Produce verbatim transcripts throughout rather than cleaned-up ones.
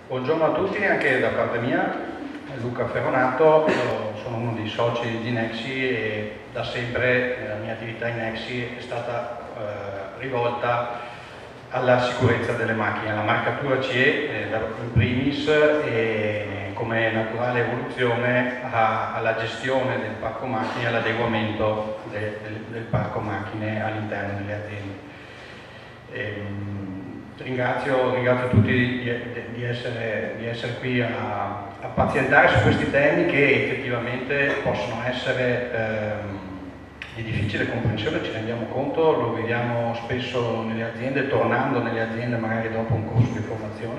Buongiorno a tutti, anche da parte mia, Luca Ferronato, sono uno dei soci di Nexi e da sempre la mia attività in Nexi è stata eh, rivolta alla sicurezza delle macchine, alla marcatura C E eh, in primis e come naturale evoluzione a, alla gestione del parco macchine e all'adeguamento de, del, del parco macchine all'interno delle aziende. E, Ringrazio, ringrazio tutti di, di, essere, di essere qui a, a pazientare su questi temi che effettivamente possono essere ehm, di difficile comprensione, ci rendiamo conto, lo vediamo spesso nelle aziende, tornando nelle aziende magari dopo un corso di formazione.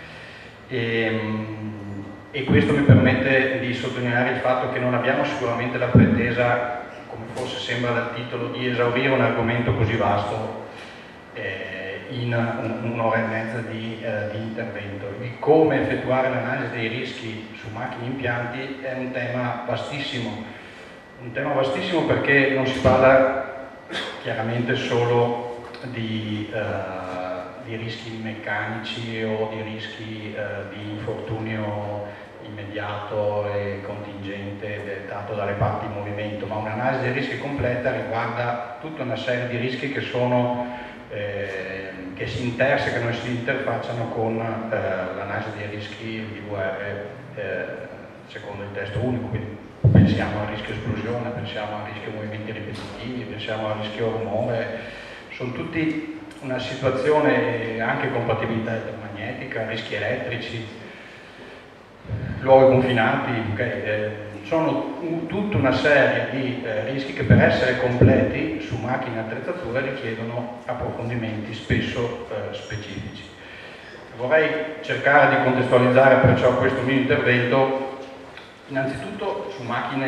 E, e questo mi permette di sottolineare il fatto che non abbiamo sicuramente la pretesa, come forse sembra dal titolo, di esaurire un argomento così vasto eh, in un'ora e mezza di, eh, di intervento. Il come effettuare l'analisi dei rischi su macchine e impianti è un tema vastissimo, un tema vastissimo perché non si parla chiaramente solo di, eh, di rischi meccanici o di rischi eh, di infortunio immediato e contingente dettato dalle parti in movimento, ma un'analisi dei rischi completa riguarda tutta una serie di rischi che sono Eh, che si intersecano e si interfacciano con eh, l'analisi dei rischi di V R eh, secondo il testo unico, quindi pensiamo al rischio esplosione, pensiamo al rischio movimenti ripetitivi, pensiamo al rischio rumore, sono tutti una situazione anche compatibilità elettromagnetica, rischi elettrici, luoghi confinati, okay, eh, sono un, tutta una serie di eh, rischi che per essere completi su macchine e attrezzature richiedono approfondimenti spesso eh, specifici. Vorrei cercare di contestualizzare perciò questo mio intervento innanzitutto su macchine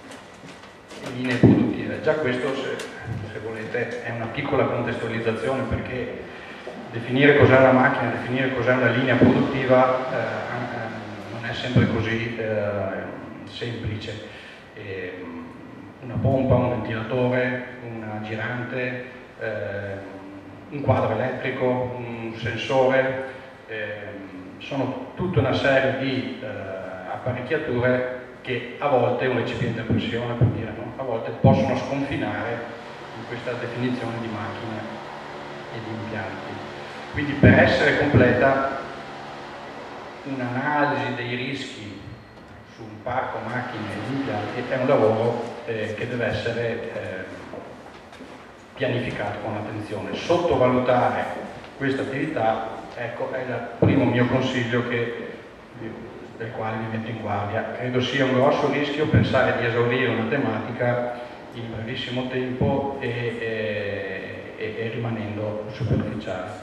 e linee produttive. Già questo, se, se volete, è una piccola contestualizzazione perché definire cos'è una macchina, definire cos'è una linea produttiva eh, non è sempre così eh, semplice. Eh, una pompa, un ventilatore, una girante, eh, un quadro elettrico, un sensore, eh, sono tutta una serie di eh, apparecchiature che a volte, un recipiente a pressione per dire, no? A volte possono sconfinare in questa definizione di macchine e di impianti. Quindi per essere completa un'analisi dei rischi su un parco macchine e impianti è un lavoro eh, che deve essere eh, pianificato con attenzione. Sottovalutare questa attività, ecco, è il primo mio consiglio che, del quale mi metto in guardia. Credo sia un grosso rischio pensare di esaurire una tematica in brevissimo tempo e, e, e, e rimanendo superficiale.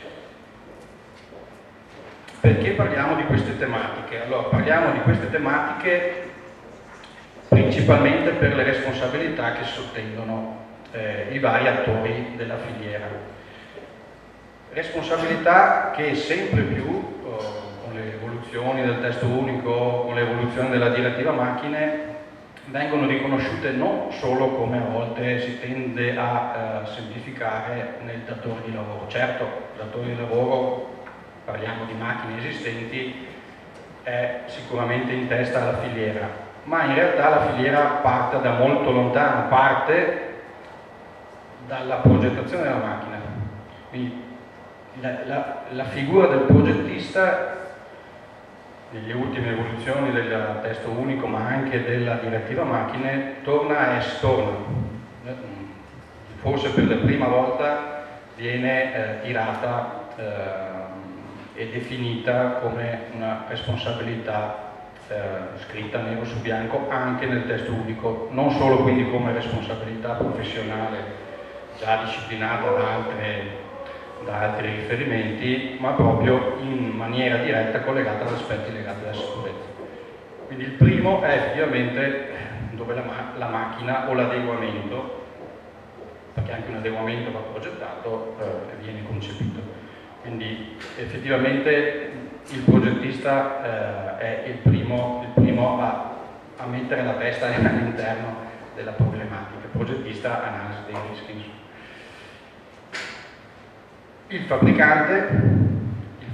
Perché parliamo di queste tematiche? Allora, parliamo di queste tematiche principalmente per le responsabilità che sottendono eh, i vari attori della filiera. Responsabilità che sempre più, eh, con le evoluzioni del testo unico, con l'evoluzione della direttiva macchine, vengono riconosciute non solo come a volte si tende a eh, semplificare nel datore di lavoro. Certo, il datore di lavoro, parliamo di macchine esistenti, è sicuramente in testa alla filiera, ma in realtà la filiera parte da molto lontano, parte dalla progettazione della macchina. Quindi la, la, la figura del progettista, nelle ultime evoluzioni del testo unico, ma anche della direttiva macchine, torna a essere, torna, forse per la prima volta viene eh, tirata eh, è definita come una responsabilità eh, scritta nero su bianco anche nel testo unico, non solo quindi come responsabilità professionale già disciplinata da, altre, da altri riferimenti, ma proprio in maniera diretta collegata ad aspetti legati alla sicurezza. Quindi il primo è effettivamente dove la, ma la macchina o l'adeguamento, perché anche un adeguamento va progettato, eh, viene concepito. Quindi effettivamente il progettista eh, è il primo, il primo a, a mettere la testa all'interno della problematica. Il progettista, analisi dei rischi. Il fabbricante, il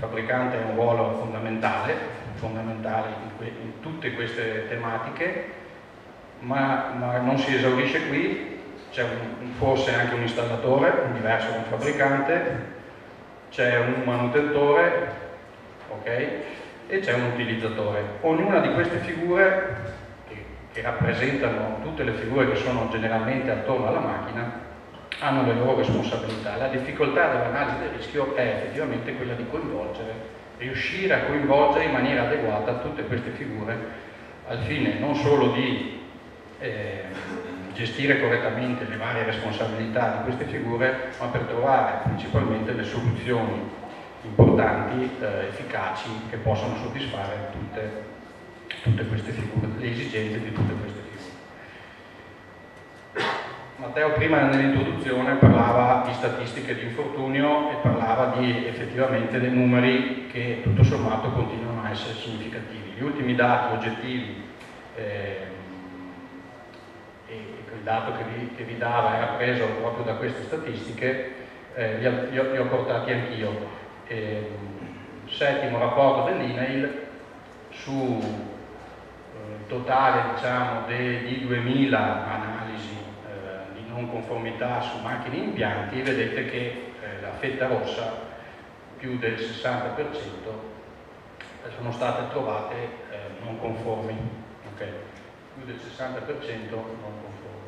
fabbricante ha un ruolo fondamentale, fondamentale in, que in tutte queste tematiche, ma, ma non si esaurisce qui, c'è forse anche un installatore, diverso da un fabbricante, c'è un manutentore, ok? E c'è un utilizzatore. Ognuna di queste figure, che, che rappresentano tutte le figure che sono generalmente attorno alla macchina, hanno le loro responsabilità. La difficoltà dell'analisi del rischio è effettivamente quella di coinvolgere, riuscire a coinvolgere in maniera adeguata tutte queste figure al fine non solo di eh, gestire correttamente le varie responsabilità di queste figure, ma per trovare principalmente le soluzioni importanti, eh, efficaci, che possano soddisfare tutte, tutte queste figure, le esigenze di tutte queste figure. Matteo prima nell'introduzione parlava di statistiche di infortunio e parlava di effettivamente dei numeri che tutto sommato continuano a essere significativi. Gli ultimi dati oggettivi, eh, e il dato che vi, che vi dava era preso proprio da queste statistiche, eh, li, ho, li, ho, li ho portati anch'io. Eh, settimo rapporto dell'I N A I L su eh, totale, diciamo, di duemila analisi non conformità su macchine e impianti, vedete che eh, la fetta rossa, più del sessanta per cento, sono state trovate eh, non conformi, okay? Più del sessanta per cento non conformi.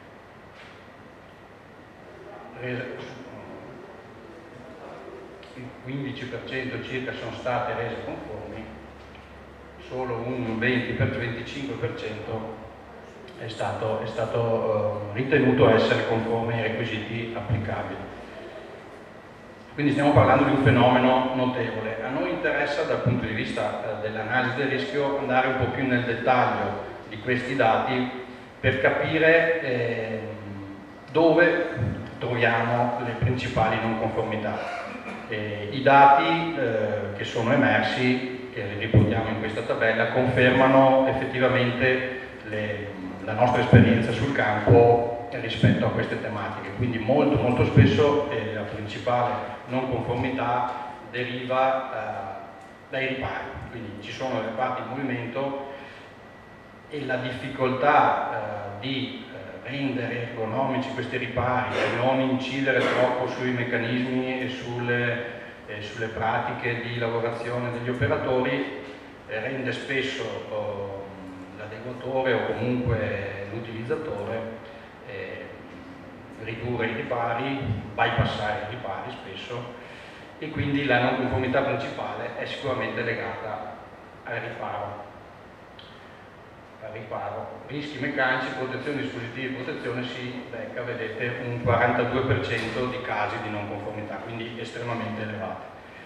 Il quindici per cento circa sono state rese conformi, solo un venti per venticinque per cento è stato, è stato uh, ritenuto essere conforme ai requisiti applicabili. Quindi stiamo parlando di un fenomeno notevole. A noi interessa dal punto di vista uh, dell'analisi del rischio andare un po' più nel dettaglio di questi dati per capire eh, dove troviamo le principali non conformità. Eh, I dati eh, che sono emersi, che riportiamo in questa tabella, confermano effettivamente le la nostra esperienza sul campo rispetto a queste tematiche, quindi molto molto spesso eh, la principale non conformità deriva eh, dai ripari, quindi ci sono reparti in movimento e la difficoltà eh, di eh, rendere ergonomici questi ripari e non incidere troppo sui meccanismi e sulle, eh, sulle pratiche di lavorazione degli operatori eh, rende spesso oh, l'adeguatore o comunque l'utilizzatore eh, ridurre i ripari, bypassare i ripari spesso, e quindi la non conformità principale è sicuramente legata al riparo. Al riparo. Rischi meccanici, protezione, dispositivi di protezione, si becca, vedete, un quarantadue per cento di casi di non conformità, quindi estremamente elevati.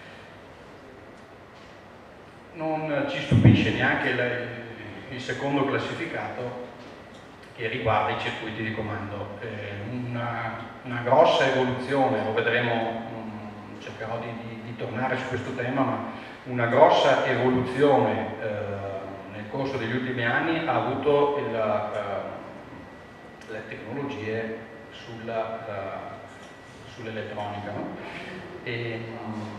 Non ci stupisce neanche il il secondo classificato che riguarda i circuiti di comando. Eh, una, una grossa evoluzione, lo vedremo, mh, cercherò di, di, di tornare su questo tema, ma una grossa evoluzione eh, nel corso degli ultimi anni ha avuto il, uh, le tecnologie sull'elettronica, uh, no? E, mh,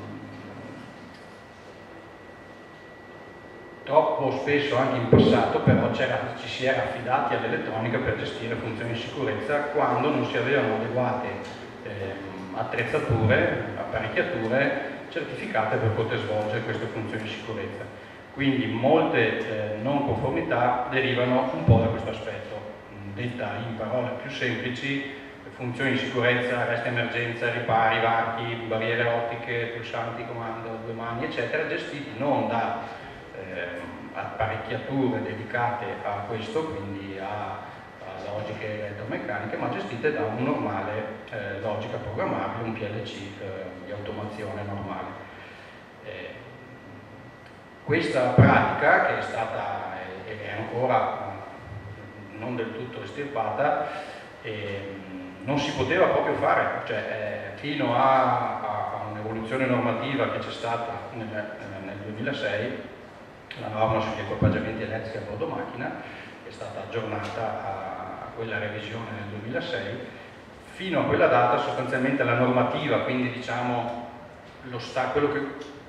troppo spesso anche in passato però ci si era affidati all'elettronica per gestire funzioni di sicurezza quando non si avevano adeguate eh, attrezzature, apparecchiature certificate per poter svolgere queste funzioni di sicurezza. Quindi molte eh, non conformità derivano un po' da questo aspetto. Detta in parole più semplici, funzioni di sicurezza, arresti emergenza, ripari, varchi, barriere ottiche, pulsanti, comando, due mani, eccetera, gestiti non da Eh, apparecchiature dedicate a questo, quindi a, a logiche elettromeccaniche, ma gestite da un normale eh, logica programmabile, un P L C eh, di automazione normale. Eh, questa pratica, che è stata e è ancora non del tutto estirpata, eh, non si poteva proprio fare, cioè eh, fino a, a, a un'evoluzione normativa che c'è stata nel, nel duemilasei, la norma sugli equipaggiamenti elettrici a bordo macchina, che è stata aggiornata a, a quella revisione nel duemilasei. Fino a quella data sostanzialmente la normativa, quindi diciamo lo sta, quello che,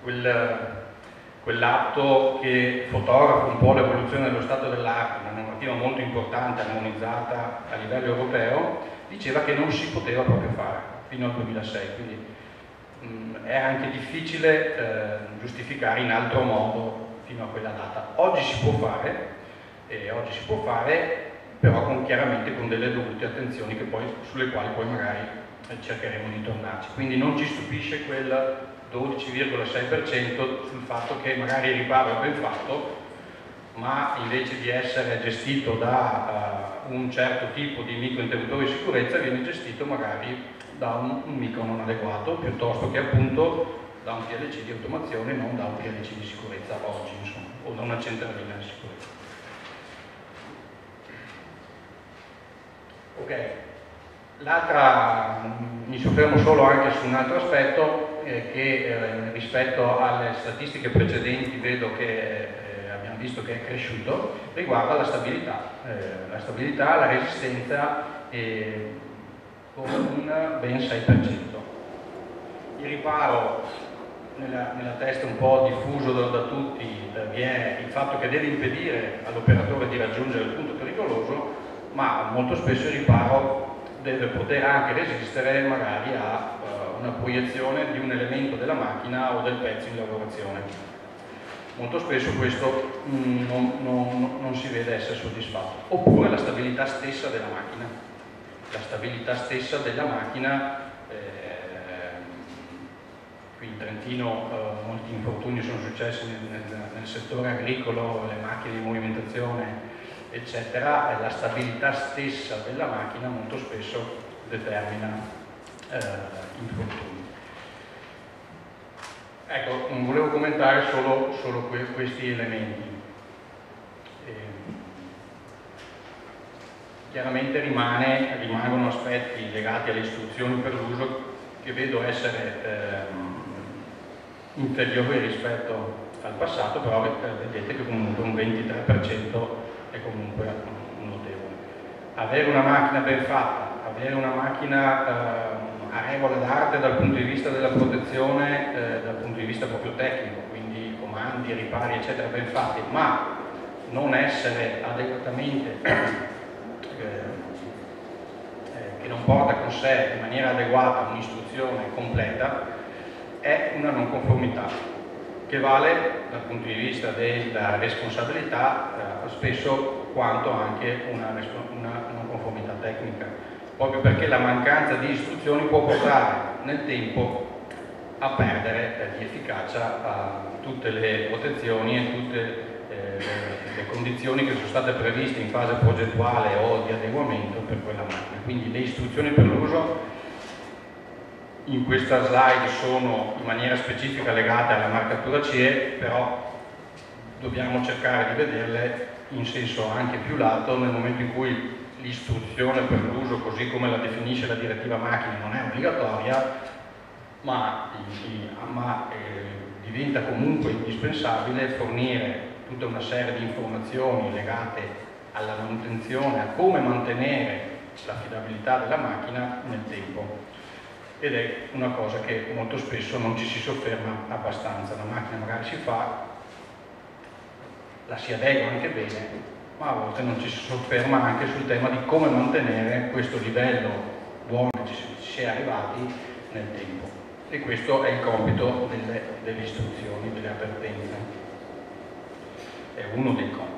quel, quell'atto che fotografa un po' l'evoluzione dello stato dell'arte, una normativa molto importante, armonizzata a livello europeo, diceva che non si poteva proprio fare fino al duemilasei, quindi mh, è anche difficile eh, giustificare in altro modo fino a quella data. Oggi si può fare, e oggi si può fare, però con, chiaramente con delle dovute attenzioni che poi, sulle quali poi magari eh, cercheremo di tornarci. Quindi non ci stupisce quel dodici virgola sei per cento sul fatto che magari il riparo è ben fatto, ma invece di essere gestito da uh, un certo tipo di microinterruttore di sicurezza viene gestito magari da un, un micro non adeguato, piuttosto che appunto da un P L C di automazione, non da un P L C di sicurezza oggi, insomma, o da una centralina di sicurezza. Ok, l'altra, mi soffermo solo anche su un altro aspetto eh, che eh, rispetto alle statistiche precedenti vedo che eh, abbiamo visto che è cresciuto, riguarda la stabilità, eh, la stabilità, la resistenza eh, con un ben sei per cento. Il riparo nella, nella testa un po' diffuso da, da tutti eh, vi è il fatto che deve impedire all'operatore di raggiungere il punto pericoloso, ma molto spesso il riparo deve poter anche resistere magari a uh, una proiezione di un elemento della macchina o del pezzo in lavorazione. Molto spesso questo mm, non, non, non si vede essere soddisfatto. Oppure la stabilità stessa della macchina. La stabilità stessa della macchina, eh, qui in Trentino eh, molti infortuni sono successi nel, nel, nel settore agricolo, le macchine di movimentazione, eccetera, e la stabilità stessa della macchina molto spesso determina eh, infortuni. Ecco, volevo commentare solo, solo que questi elementi. E, chiaramente rimane, rimangono aspetti legati alle istruzioni per l'uso che vedo essere eh, inferiori rispetto al passato, però vedete che comunque un ventitré per cento è comunque notevole. Avere una macchina ben fatta, avere una macchina eh, a regola d'arte dal punto di vista della protezione, eh, dal punto di vista proprio tecnico, quindi comandi, ripari, eccetera, ben fatti, ma non essere adeguatamente, eh, eh, che non porta con sé in maniera adeguata un'istruzione completa, è una non conformità, che vale dal punto di vista della responsabilità eh, spesso quanto anche una, una, una conformità tecnica, proprio perché la mancanza di istruzioni può portare nel tempo a perdere eh, di efficacia a tutte le protezioni e tutte eh, le, le condizioni che sono state previste in fase progettuale o di adeguamento per quella macchina. Quindi le istruzioni per l'uso in questa slide sono in maniera specifica legate alla marcatura C E, però dobbiamo cercare di vederle in senso anche più lato nel momento in cui l'istruzione per l'uso, così come la definisce la direttiva macchine, non è obbligatoria, ma, ma eh, diventa comunque indispensabile fornire tutta una serie di informazioni legate alla manutenzione, a come mantenere l'affidabilità della macchina nel tempo. Ed è una cosa che molto spesso non ci si sofferma abbastanza. La macchina magari si fa, la si adegua anche bene, ma a volte non ci si sofferma anche sul tema di come mantenere questo livello buono che ci si è arrivati nel tempo. E questo è il compito delle, delle istruzioni, delle avvertenze. È uno dei compiti.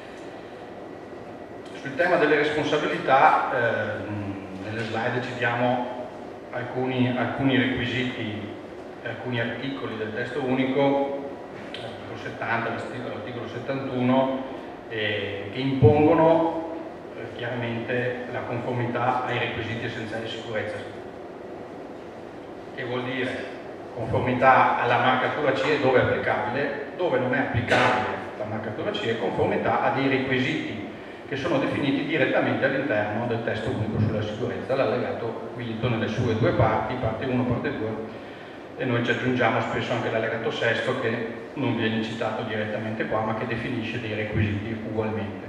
Sul tema delle responsabilità, eh, nelle slide citiamo Alcuni, alcuni requisiti, alcuni articoli del testo unico, l'articolo settanta, l'articolo settantuno, eh, che impongono eh, chiaramente la conformità ai requisiti essenziali di sicurezza. Che vuol dire conformità alla marcatura C E dove è applicabile, dove non è applicabile la marcatura C E, conformità a dei requisiti che sono definiti direttamente all'interno del testo unico sulla sicurezza, l'allegato quinto nelle sue due parti, parte uno, parte due, e noi ci aggiungiamo spesso anche l'allegato sesto che non viene citato direttamente qua, ma che definisce dei requisiti ugualmente.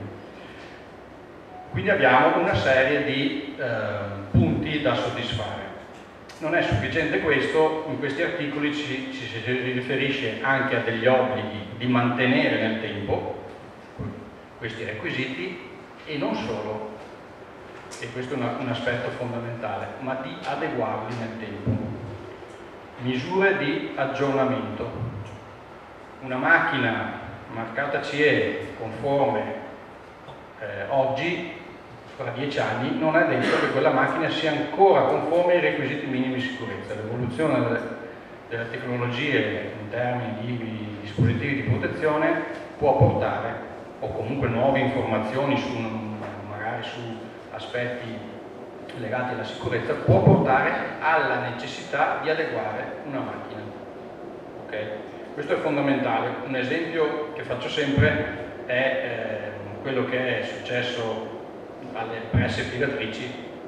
Quindi abbiamo una serie di eh, punti da soddisfare. Non è sufficiente questo, in questi articoli ci, ci si riferisce anche a degli obblighi di mantenere nel tempo questi requisiti e non solo, e questo è una, un aspetto fondamentale, ma di adeguarli nel tempo. Misure di aggiornamento. Una macchina marcata C E conforme eh, oggi, fra dieci anni, non è detto che quella macchina sia ancora conforme ai requisiti minimi di sicurezza. L'evoluzione delle, delle tecnologie in termini di dispositivi di protezione può portare, o comunque nuove informazioni su, magari su aspetti legati alla sicurezza, può portare alla necessità di adeguare una macchina. Okay? Questo è fondamentale. Un esempio che faccio sempre è eh, quello che è successo alle presse pigatrici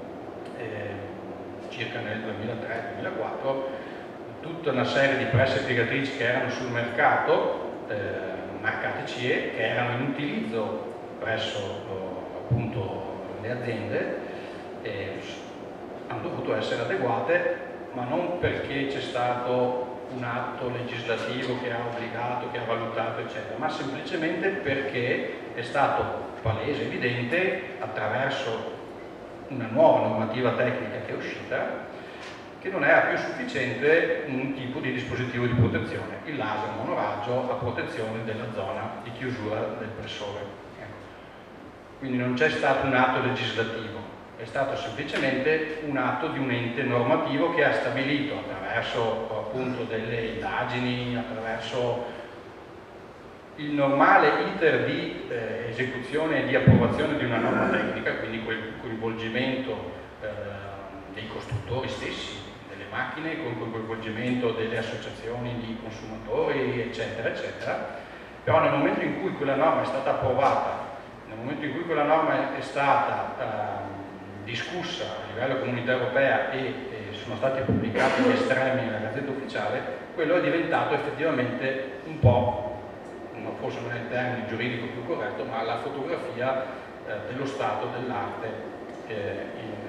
eh, circa nel duemilatré duemilaquattro. Tutta una serie di presse piegatrici che erano sul mercato, eh, marcate C E, che erano in utilizzo presso appunto le aziende, eh, hanno dovuto essere adeguate, ma non perché c'è stato un atto legislativo che ha obbligato, che ha valutato, eccetera, ma semplicemente perché è stato palese, evidente, attraverso una nuova normativa tecnica che è uscita, che non era più sufficiente un tipo di dispositivo di protezione, il laser monoraggio a protezione della zona di chiusura del pressore. Ecco. Quindi non c'è stato un atto legislativo, è stato semplicemente un atto di un ente normativo che ha stabilito attraverso appunto delle indagini, attraverso il normale iter di eh, esecuzione e di approvazione di una norma tecnica, quindi quel coinvolgimento eh, dei costruttori stessi delle macchine, con il coinvolgimento delle associazioni di consumatori, eccetera, eccetera. Però nel momento in cui quella norma è stata approvata, nel momento in cui quella norma è stata eh, discussa a livello comunità europea e, e sono stati pubblicati gli estremi nella Gazzetta Ufficiale, quello è diventato effettivamente un po', forse non è il termine giuridico più corretto, ma la fotografia eh, dello stato dell'arte, eh,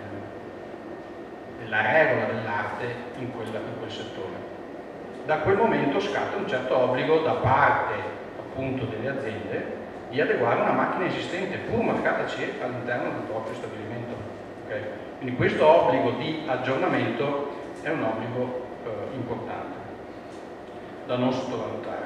della regola dell'arte in, in quel settore. Da quel momento scatta un certo obbligo da parte appunto delle aziende di adeguare una macchina esistente, pur marcata C E, all'interno del proprio stabilimento. Okay? Quindi questo obbligo di aggiornamento è un obbligo eh, importante, da non sottovalutare.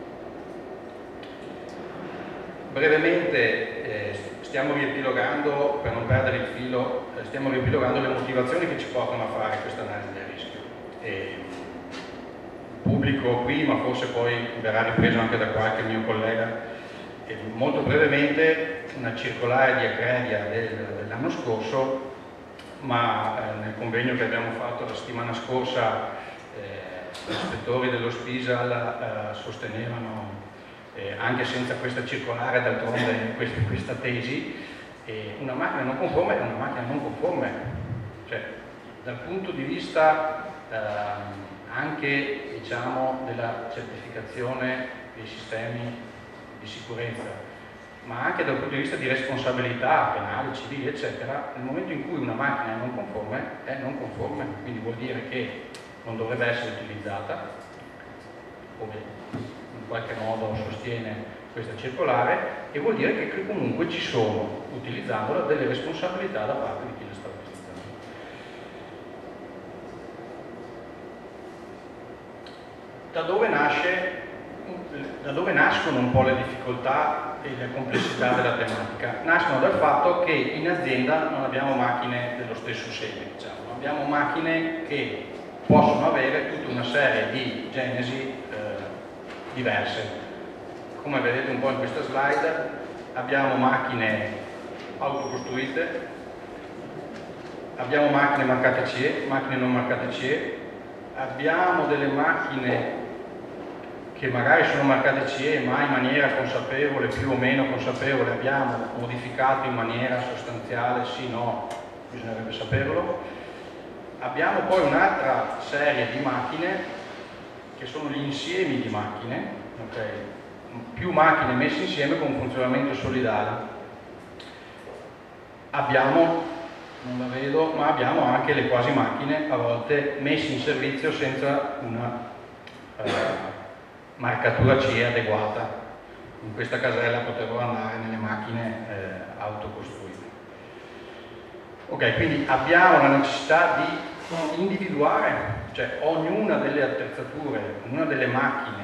Brevemente eh, stiamo riepilogando, per non perdere il filo, eh, stiamo riepilogando le motivazioni che ci portano a fare questa analisi del rischio. E il pubblico qui, ma forse poi verrà ripreso anche da qualche mio collega. E molto brevemente, una circolare di Accredia del, dell'anno scorso, ma eh, nel convegno che abbiamo fatto la settimana scorsa, eh, gli ispettori dello Spisal eh, sostenevano, Eh, anche senza questa circolare, d'altronde questa, questa tesi, eh, una macchina non conforme è una macchina non conforme, cioè dal punto di vista eh, anche diciamo della certificazione dei sistemi di sicurezza, ma anche dal punto di vista di responsabilità penale, civili, eccetera. Nel momento in cui una macchina è non conforme, è non conforme, quindi vuol dire che non dovrebbe essere utilizzata, come in qualche modo sostiene questa circolare, e vuol dire che comunque ci sono, utilizzandola, delle responsabilità da parte di chi la sta utilizzando. Da dove nasce, da dove nascono un po' le difficoltà e la complessità della tematica? Nascono dal fatto che in azienda non abbiamo macchine dello stesso seme, diciamo. Abbiamo macchine che possono avere tutta una serie di genesi diverse. Come vedete un po' in questa slide, abbiamo macchine autocostruite, abbiamo macchine marcate C E, macchine non marcate C E, abbiamo delle macchine che magari sono marcate C E ma in maniera consapevole, più o meno consapevole, abbiamo modificato in maniera sostanziale, sì, no, bisognerebbe saperlo. Abbiamo poi un'altra serie di macchine che sono gli insiemi di macchine, okay? Più macchine messe insieme con un funzionamento solidale. Abbiamo non la vedo, ma abbiamo anche le quasi macchine, a volte messe in servizio senza una eh, marcatura C E adeguata. In questa casella potevo andare nelle macchine eh, autocostruite. Ok, quindi abbiamo la necessità di individuare, cioè ognuna delle attrezzature, ognuna delle macchine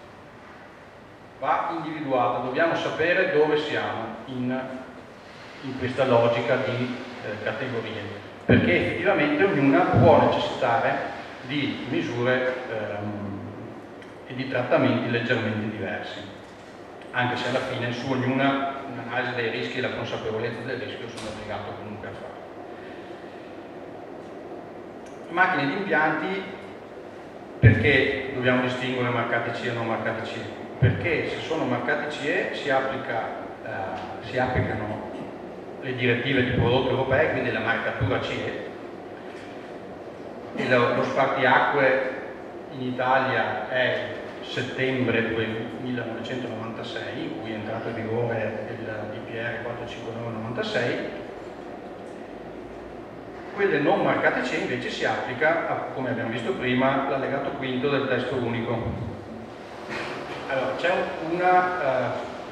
va individuata, dobbiamo sapere dove siamo in, in questa logica di eh, categorie, perché effettivamente ognuna può necessitare di misure ehm, e di trattamenti leggermente diversi, anche se alla fine su ognuna un'analisi dei rischi e la consapevolezza del rischio sono obbligato comunque a fare. Macchine di impianti, perché dobbiamo distinguere marcate C E e non marcate C E? Perché se sono marcate C E si, applica, eh, si applicano le direttive di prodotto europee, quindi la marcatura C E, e lo, lo spartiacque in Italia è settembre millenovecentonovantasei, in cui è entrato in vigore il D P R quattrocentocinquantanove novantasei. Quelle non marcate C E invece si applica, a, come abbiamo visto prima, l'allegato quinto del testo unico. Allora, c'è una, uh,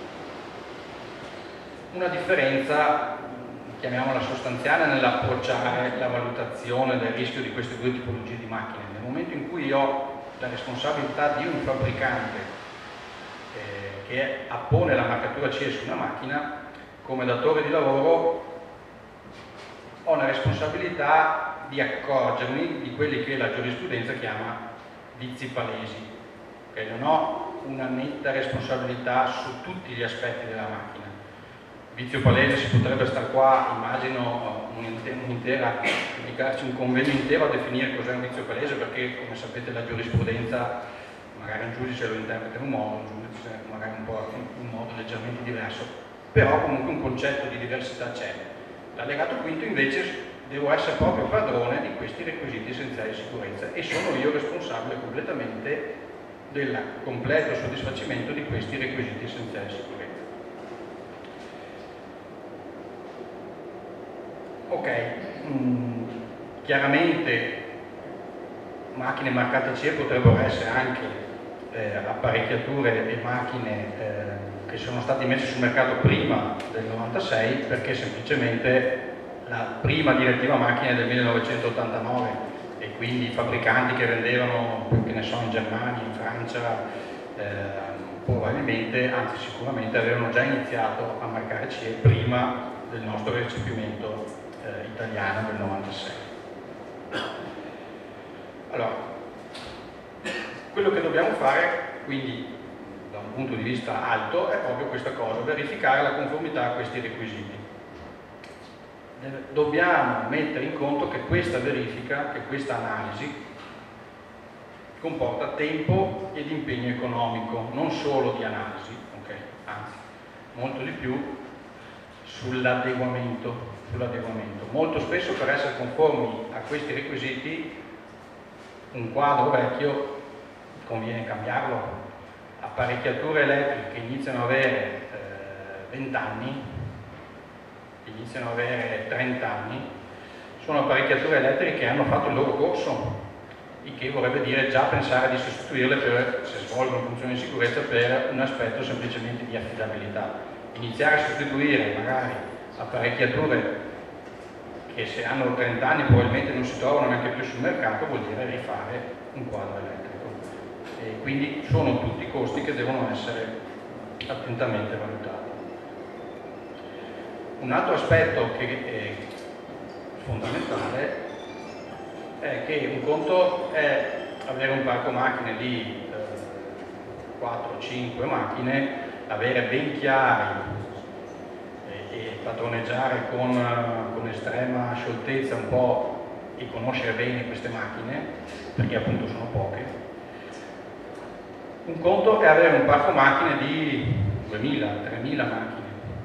una differenza, chiamiamola sostanziale, nell'approcciare la valutazione del rischio di queste due tipologie di macchine. Nel momento in cui io ho la responsabilità di un fabbricante eh, che appone la marcatura C E su una macchina, come datore di lavoro ho la responsabilità di accorgermi di quelli che la giurisprudenza chiama vizi palesi. Okay? Non ho una netta responsabilità su tutti gli aspetti della macchina. Vizio palese si potrebbe stare qua, immagino, un'intera, dedicarci un convegno intero a definire cos'è un vizio palese, perché come sapete la giurisprudenza, magari un giudice lo interpreta in un modo, un giudice magari un po' in un modo leggermente diverso, però comunque un concetto di diversità c'è. L'allegato quinto invece devo essere proprio padrone di questi requisiti essenziali di sicurezza e sono io responsabile completamente del completo soddisfacimento di questi requisiti essenziali di sicurezza. Ok, mm, chiaramente macchine marcate C E potrebbero essere anche eh, apparecchiature e macchine eh, che sono state messe sul mercato prima del novantasei, perché semplicemente la prima direttiva macchine è del millenovecentottantanove e quindi i fabbricanti che vendevano, che ne so, in Germania, in Francia, eh, probabilmente, anzi sicuramente avevano già iniziato a marcare C E prima del nostro recepimento eh, italiano del novantasei. Allora, quello che dobbiamo fare, quindi da un punto di vista alto, è proprio questa cosa, verificare la conformità a questi requisiti. Dobbiamo mettere in conto che questa verifica, che questa analisi comporta tempo ed impegno economico, non solo di analisi, okay? Anzi, molto di più sull'adeguamento, sull'adeguamento. Molto spesso per essere conformi a questi requisiti un quadro vecchio conviene cambiarlo. Apparecchiature elettriche che iniziano ad avere venti anni, iniziano ad avere trenta anni, sono apparecchiature elettriche che hanno fatto il loro corso, il che vorrebbe dire già pensare di sostituirle per, se svolgono funzioni di sicurezza, per un aspetto semplicemente di affidabilità. Iniziare a sostituire magari apparecchiature che se hanno trenta anni probabilmente non si trovano neanche più sul mercato vuol dire rifare un quadro elettrico. E quindi sono tutti costi che devono essere attentamente valutati. Un altro aspetto che è fondamentale è che un conto è avere un parco macchine di eh, quattro cinque macchine, avere ben chiari e, e padroneggiare con, con estrema scioltezza un po' e conoscere bene queste macchine, perché appunto sono poche. Un conto è avere un parco macchine di duemila tremila macchine,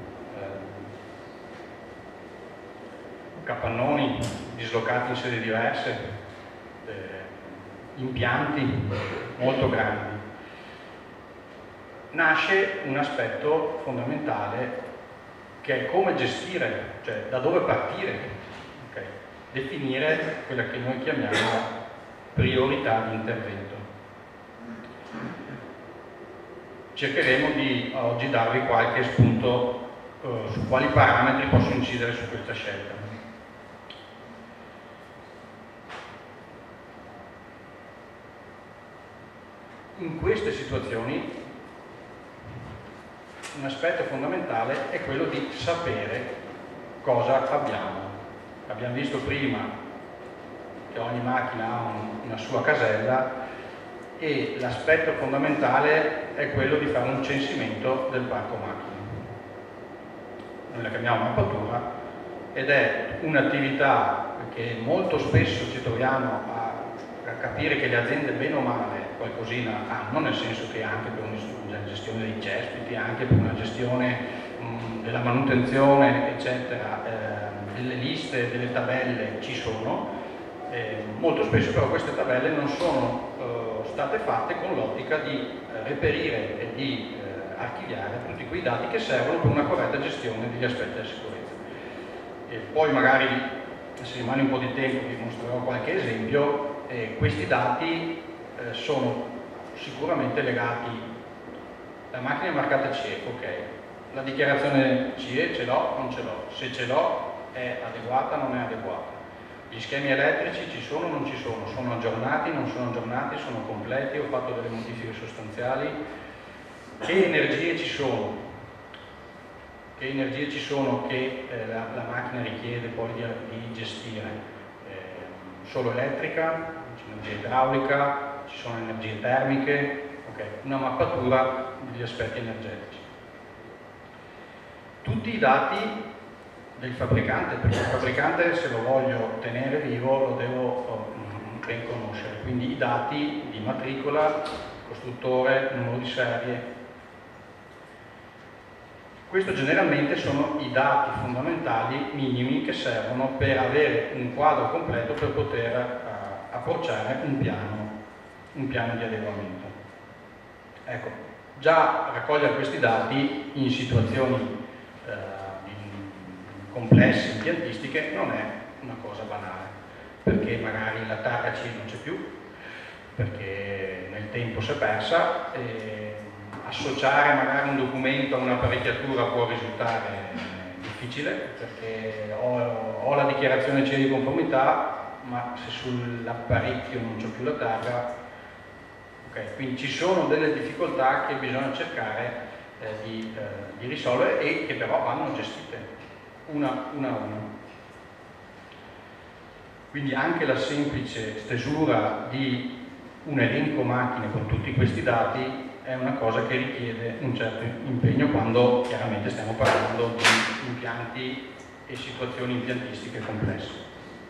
capannoni dislocati in sedi diverse, eh, impianti molto grandi. Nasce un aspetto fondamentale che è come gestire, cioè da dove partire. Okay? definire quella che noi chiamiamo priorità di intervento. Cercheremo di oggi darvi qualche spunto eh, su quali parametri possono incidere su questa scelta. In queste situazioni un aspetto fondamentale è quello di sapere cosa abbiamo. Abbiamo visto prima che ogni macchina ha un, una sua casella e l'aspetto fondamentale è quello di fare un censimento del parco macchine. Noi la chiamiamo mappatura ed è un'attività che molto spesso ci troviamo a, a capire che le aziende bene o male qualcosina hanno, nel senso che anche per una gestione dei cespiti, anche per una gestione mh, della manutenzione, eccetera, eh, delle liste, delle tabelle ci sono. Eh, molto spesso però queste tabelle non sono eh, state fatte con l'ottica di eh, reperire e di eh, archiviare tutti quei dati che servono per una corretta gestione degli aspetti della sicurezza. E poi magari, se rimane un po' di tempo, vi mostrerò qualche esempio. Eh, questi dati eh, sono sicuramente legati. La macchina è marcata C E, ok, la dichiarazione C E ce l'ho, non ce l'ho, se ce l'ho è adeguata, non è adeguata. Gli schemi elettrici ci sono o non ci sono? Sono aggiornati, non sono aggiornati, sono completi, ho fatto delle modifiche sostanziali. Che energie ci sono? Che energie ci sono che eh, la, la macchina richiede poi di, di gestire? Eh, solo elettrica, energia idraulica, ci sono energie termiche, okay. Una mappatura degli aspetti energetici. Tutti i dati del fabbricante, perché il fabbricante, se lo voglio tenere vivo, lo devo ben conoscere, quindi i dati di matricola, costruttore, numero di serie. Questo generalmente sono i dati fondamentali minimi che servono per avere un quadro completo per poter uh, approcciare un piano, un piano di adeguamento. Ecco, già raccogliere questi dati in situazioni uh, complesse, impiantistiche, non è una cosa banale, perché magari la targa C non c'è più, perché nel tempo si è persa, e associare magari un documento a un'apparecchiatura può risultare difficile, perché ho, ho la dichiarazione C di conformità, ma se sull'apparecchio non c'è più la targa, okay, quindi ci sono delle difficoltà che bisogna cercare eh, di, eh, di risolvere e che però vanno gestite una, una a una. Quindi anche la semplice stesura di un elenco macchine con tutti questi dati è una cosa che richiede un certo impegno quando chiaramente stiamo parlando di impianti e situazioni impiantistiche complesse.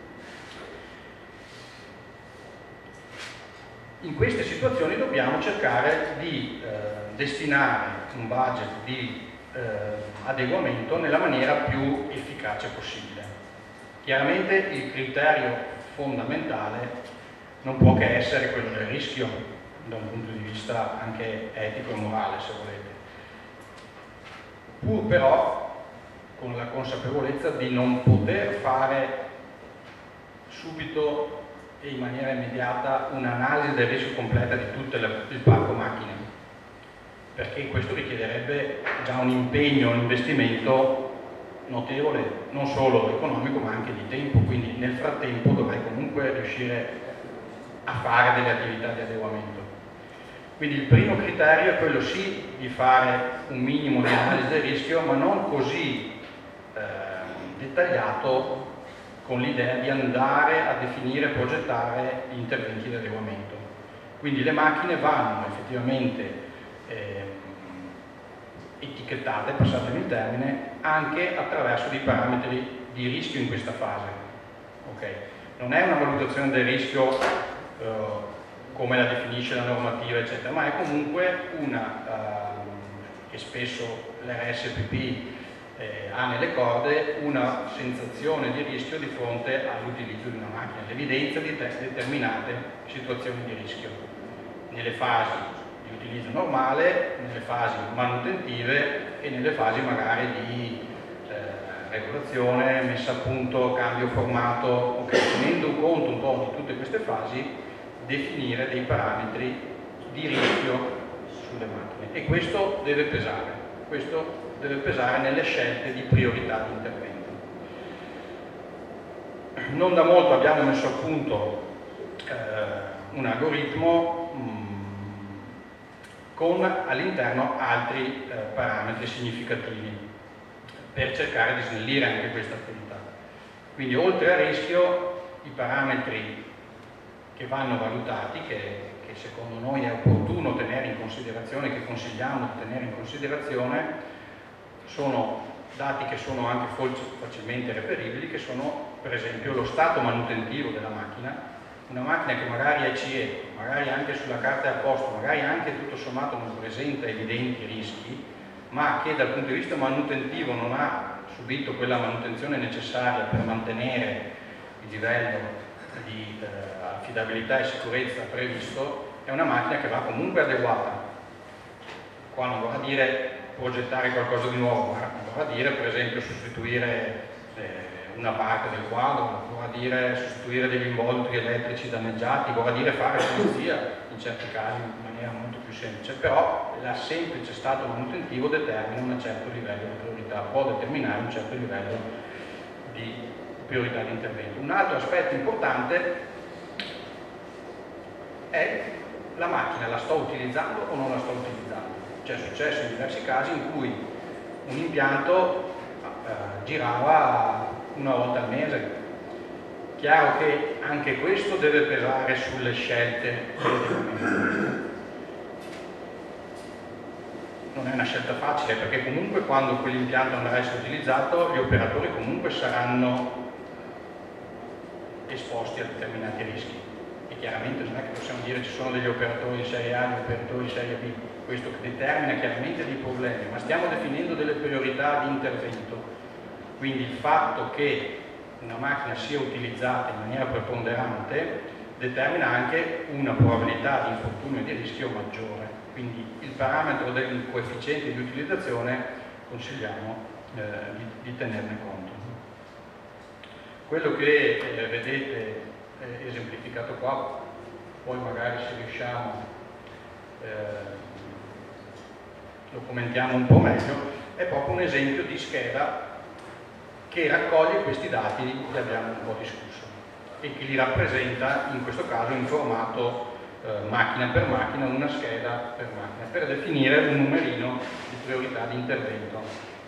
In queste situazioni dobbiamo cercare di eh, destinare un budget di Eh, adeguamento nella maniera più efficace possibile. Chiaramente il criterio fondamentale non può che essere quello del rischio, da un punto di vista anche etico e morale, se volete, pur però con la consapevolezza di non poter fare subito e in maniera immediata un'analisi del rischio completa di tutto il parco macchine, perché questo richiederebbe già un impegno, un investimento notevole, non solo economico ma anche di tempo, quindi nel frattempo dovrei comunque riuscire a fare delle attività di adeguamento. Quindi il primo criterio è quello sì di fare un minimo di analisi del rischio, ma non così eh, dettagliato, con l'idea di andare a definire e progettare gli interventi di adeguamento. Quindi le macchine vanno effettivamente Eh, etichettate, passatemi il termine, anche attraverso dei parametri di rischio in questa fase. Okay. Non è una valutazione del rischio eh, come la definisce la normativa, eccetera, ma è comunque una eh, che spesso l'R S P P eh, ha nelle corde, una sensazione di rischio di fronte all'utilizzo di una macchina, l'evidenza di determinate situazioni di rischio nelle fasi di utilizzo normale, nelle fasi manutentive e nelle fasi magari di eh, regolazione, messa a punto, cambio formato, okay, tenendo conto un po' di tutte queste fasi, definire dei parametri di rischio sulle macchine, e questo deve pesare, questo deve pesare nelle scelte di priorità di intervento. Non da molto abbiamo messo a punto eh, un algoritmo mh, con all'interno altri eh, parametri significativi per cercare di snellire anche questa attività. Quindi oltre al rischio, i parametri che vanno valutati, che, che secondo noi è opportuno tenere in considerazione, che consigliamo di tenere in considerazione, sono dati che sono anche facilmente reperibili, che sono per esempio lo stato manutentivo della macchina. Una macchina che magari è C E, magari anche sulla carta è a posto, magari anche tutto sommato non presenta evidenti rischi, ma che dal punto di vista manutentivo non ha subito quella manutenzione necessaria per mantenere il livello di eh, affidabilità e sicurezza previsto, è una macchina che va comunque adeguata. Qua non vorrà dire progettare qualcosa di nuovo, ma vorrà dire per esempio sostituire eh, una parte del quadro, vorrà dire sostituire degli involucri elettrici danneggiati, vorrà dire fare pulizia in certi casi in maniera molto più semplice, però il semplice stato manutentivo determina un certo livello di priorità, può determinare un certo livello di priorità di intervento. Un altro aspetto importante è la macchina, la sto utilizzando o non la sto utilizzando. C'è successo in diversi casi in cui un impianto eh, girava una volta al mese. Chiaro che anche questo deve pesare sulle scelte di adeguamento. Non è una scelta facile, perché comunque quando quell'impianto andrà a essere utilizzato, gli operatori comunque saranno esposti a determinati rischi. E chiaramente non è che possiamo dire ci sono degli operatori di serie A e degli operatori di serie B, questo determina chiaramente dei problemi, ma stiamo definendo delle priorità di intervento. Quindi il fatto che una macchina sia utilizzata in maniera preponderante determina anche una probabilità di infortunio e di rischio maggiore. Quindi il parametro del coefficiente di utilizzazione consigliamo eh, di, di tenerne conto. Quello che eh, vedete eh, esemplificato qua, poi magari se riusciamo eh, lo commentiamo un po' meglio, è proprio un esempio di scheda che raccoglie questi dati che abbiamo un po' discusso e che li rappresenta in questo caso in formato eh, macchina per macchina, una scheda per macchina, per definire un numerino di priorità di intervento.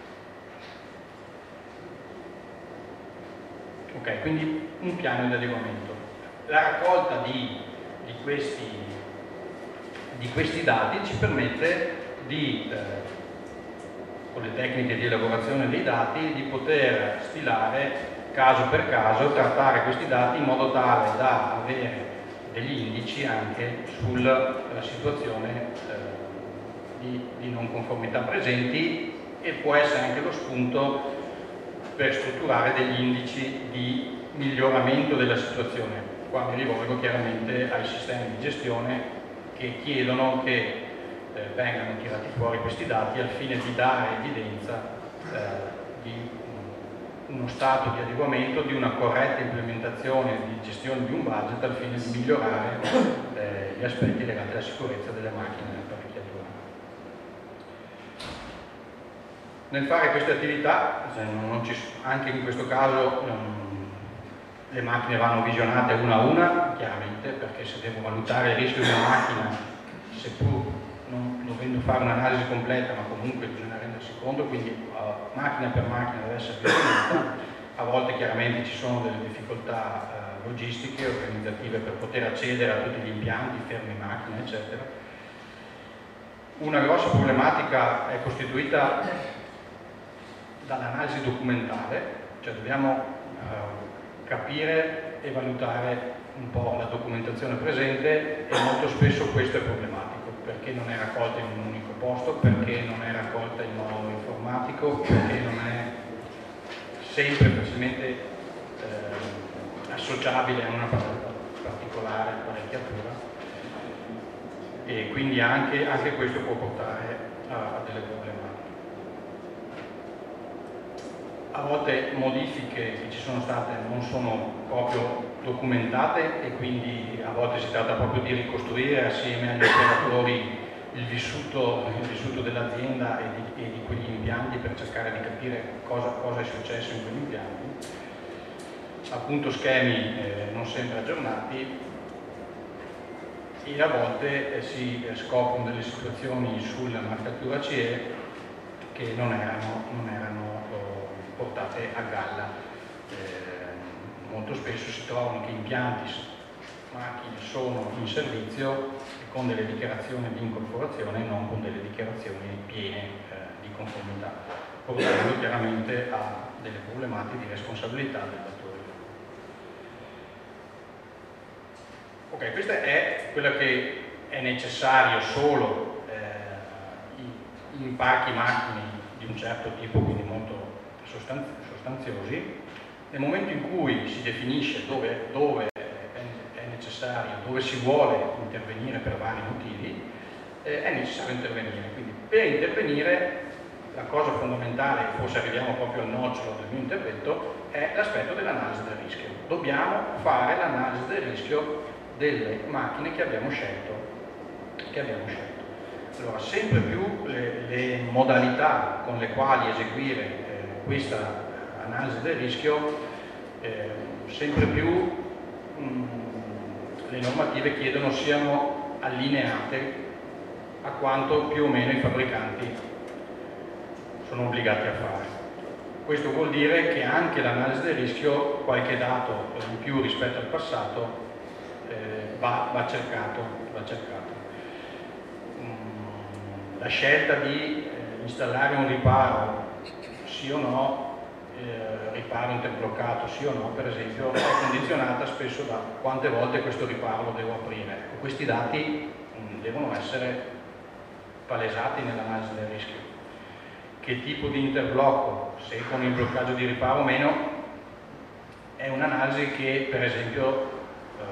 Ok, quindi un piano di adeguamento. La raccolta di, di, questi, di questi dati ci permette di eh, con le tecniche di elaborazione dei dati, di poter stilare caso per caso, trattare questi dati in modo tale da avere degli indici anche sulla situazione eh, di, di non conformità presenti, e può essere anche lo spunto per strutturare degli indici di miglioramento della situazione. Qua mi rivolgo chiaramente ai sistemi di gestione che chiedono che Eh, vengano tirati fuori questi dati al fine di dare evidenza eh, di um, uno stato di adeguamento, di una corretta implementazione di gestione di un budget al fine di migliorare eh, gli aspetti legati alla sicurezza delle macchine e dell'apparecchiatura. Nel fare queste attività, non, non ci, anche in questo caso um, le macchine vanno visionate una a una, chiaramente, perché se devo valutare il rischio di una macchina, seppur non dovendo fare un'analisi completa, ma comunque bisogna rendersi conto, quindi uh, macchina per macchina deve essere visionata. A volte chiaramente ci sono delle difficoltà uh, logistiche, organizzative per poter accedere a tutti gli impianti, fermi macchine, eccetera. Una grossa problematica è costituita dall'analisi documentale, cioè dobbiamo uh, capire e valutare un po' la documentazione presente, e molto spesso questo è problematico, perché non è raccolta in un unico posto, perché non è raccolta in modo informatico, perché non è sempre facilmente eh, associabile a una particolare apparecchiatura, e quindi anche, anche questo può portare a, a delle problematiche. a volte modifiche che ci sono state non sono proprio documentate e quindi a volte si tratta proprio di ricostruire assieme agli operatori il vissuto, il vissuto dell'azienda e di, e di quegli impianti per cercare di capire cosa, cosa è successo in quegli impianti. Appunto schemi eh, non sempre aggiornati e a volte eh, si scoprono delle situazioni sulla marcatura C E che non erano, non erano eh, portate a galla. Eh, molto spesso si trovano che impianti, macchine sono in servizio con delle dichiarazioni di incorporazione e non con delle dichiarazioni piene eh, di conformità, portando chiaramente a delle problematiche di responsabilità del datore. Ok, questa è quella che è necessario solo eh, in parchi macchine di un certo tipo, quindi molto sostanziosi. Nel momento in cui si definisce dove, dove necessario, dove si vuole intervenire per vari motivi, eh, è necessario intervenire. Quindi per intervenire la cosa fondamentale, forse arriviamo proprio al nocciolo del mio intervento, è l'aspetto dell'analisi del rischio. Dobbiamo fare l'analisi del rischio delle macchine che abbiamo scelto. Che abbiamo scelto. Allora, sempre più le, le modalità con le quali eseguire eh, questa analisi del rischio, eh, sempre più mh, le normative chiedono siano allineate a quanto più o meno i fabbricanti sono obbligati a fare. Questo vuol dire che anche l'analisi del rischio, qualche dato in più rispetto al passato, eh, va, va cercato. Va cercato. Mm, la scelta di eh, installare un riparo, sì o no, Eh, riparo interbloccato sì o no, per esempio, è condizionata spesso da quante volte questo riparo lo devo aprire. Ecco, questi dati mh, devono essere palesati nell'analisi del rischio. Che tipo di interblocco, se con il bloccaggio di riparo o meno, è un'analisi che per esempio eh,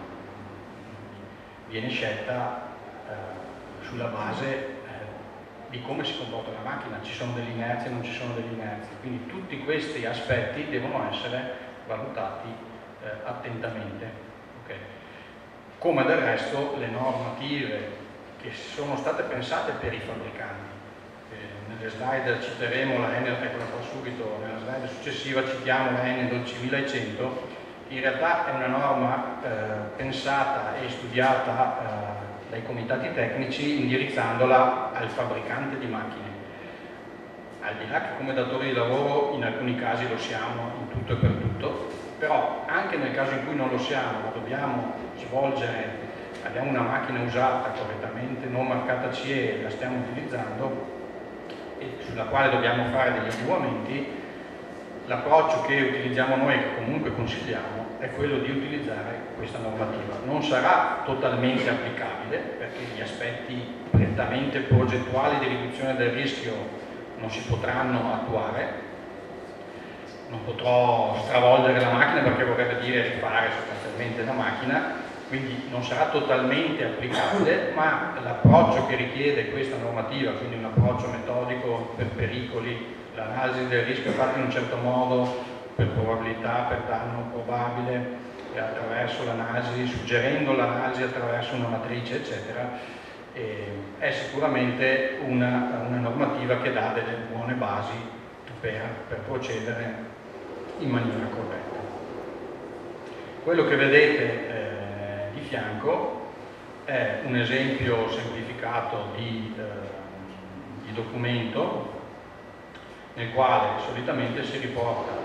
viene scelta eh, sulla base di come si comporta la macchina, ci sono delle inerzie, non ci sono delle inerzie, quindi tutti questi aspetti devono essere valutati eh, attentamente. Okay. Come del resto le normative che sono state pensate per i fabbricanti. Eh, nelle slide citeremo la N, eccola qua subito, nella slide successiva citiamo la N dodicimilacento, in realtà è una norma eh, pensata e studiata eh, dai comitati tecnici indirizzandola al fabbricante di macchine, al di là che come datori di lavoro in alcuni casi lo siamo in tutto e per tutto, però anche nel caso in cui non lo siamo, ma dobbiamo svolgere, abbiamo una macchina usata correttamente, non marcata C E, la stiamo utilizzando e sulla quale dobbiamo fare degli adeguamenti, l'approccio che utilizziamo noi e che comunque consigliamo è quello di utilizzare questa normativa. Non sarà totalmente applicabile perché gli aspetti prettamente progettuali di riduzione del rischio non si potranno attuare, non potrò stravolgere la macchina perché vorrebbe dire rifare sostanzialmente la macchina, quindi non sarà totalmente applicabile, ma l'approccio che richiede questa normativa, quindi un approccio metodico per pericoli, l'analisi del rischio fatta in un certo modo per probabilità, per danno probabile, attraverso l'analisi, suggerendo l'analisi attraverso una matrice, eccetera, eh, è sicuramente una, una normativa che dà delle buone basi per, per procedere in maniera corretta. Quello che vedete eh, di fianco è un esempio semplificato di, eh, di documento nel quale solitamente si riporta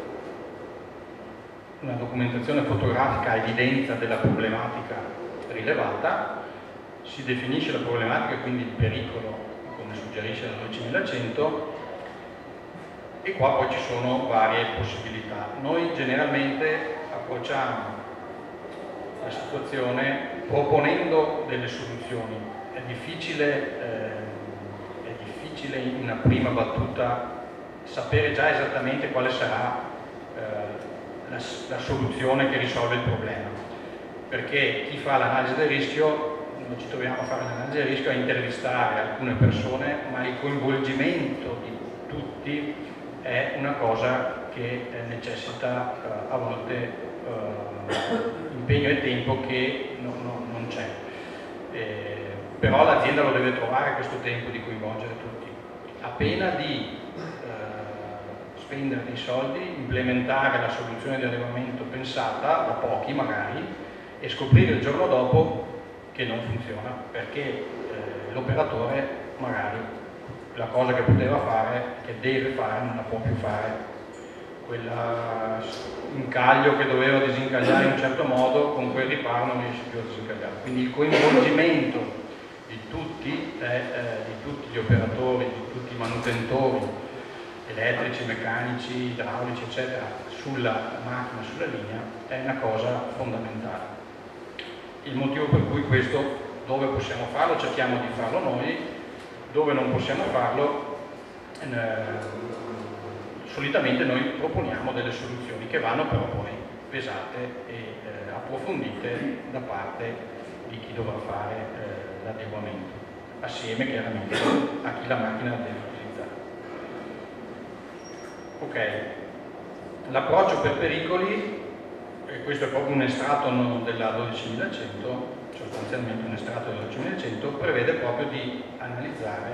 una documentazione fotografica a evidenza della problematica rilevata, si definisce la problematica e quindi il pericolo, come suggerisce la dodicimilacento, e qua poi ci sono varie possibilità. Noi generalmente approcciamo la situazione proponendo delle soluzioni. È difficile, eh, è difficile in una prima battuta sapere già esattamente quale sarà eh, La, la soluzione che risolve il problema, perché chi fa l'analisi del rischio, non ci troviamo a fare l'analisi del rischio a intervistare alcune persone, ma il coinvolgimento di tutti è una cosa che necessita uh, a volte uh, impegno e tempo che no, no, non c'è. Eh, però l'azienda lo deve trovare questo tempo di coinvolgere tutti. A pena di uh, spendere dei soldi, implementare la soluzione di adeguamento pensata da pochi magari e scoprire il giorno dopo che non funziona, perché eh, l'operatore magari la cosa che poteva fare, che deve fare, non la può più fare. Quell'incaglio che doveva disincagliare in un certo modo, con quel riparo non riesce più a disincagliare. Quindi il coinvolgimento di tutti, eh, eh, di tutti gli operatori, di tutti i manutentori, elettrici, meccanici, idraulici, eccetera, sulla macchina, sulla linea, è una cosa fondamentale. Il motivo per cui questo, dove possiamo farlo, cerchiamo di farlo noi, dove non possiamo farlo, eh, solitamente noi proponiamo delle soluzioni che vanno però poi pesate e eh, approfondite da parte di chi dovrà fare eh, l'adeguamento, assieme chiaramente a chi la macchina deve utilizzare. Ok, l'approccio per pericoli, e questo è proprio un estratto della dodicimilacento, sostanzialmente un estratto del dodicimilacento, prevede proprio di analizzare,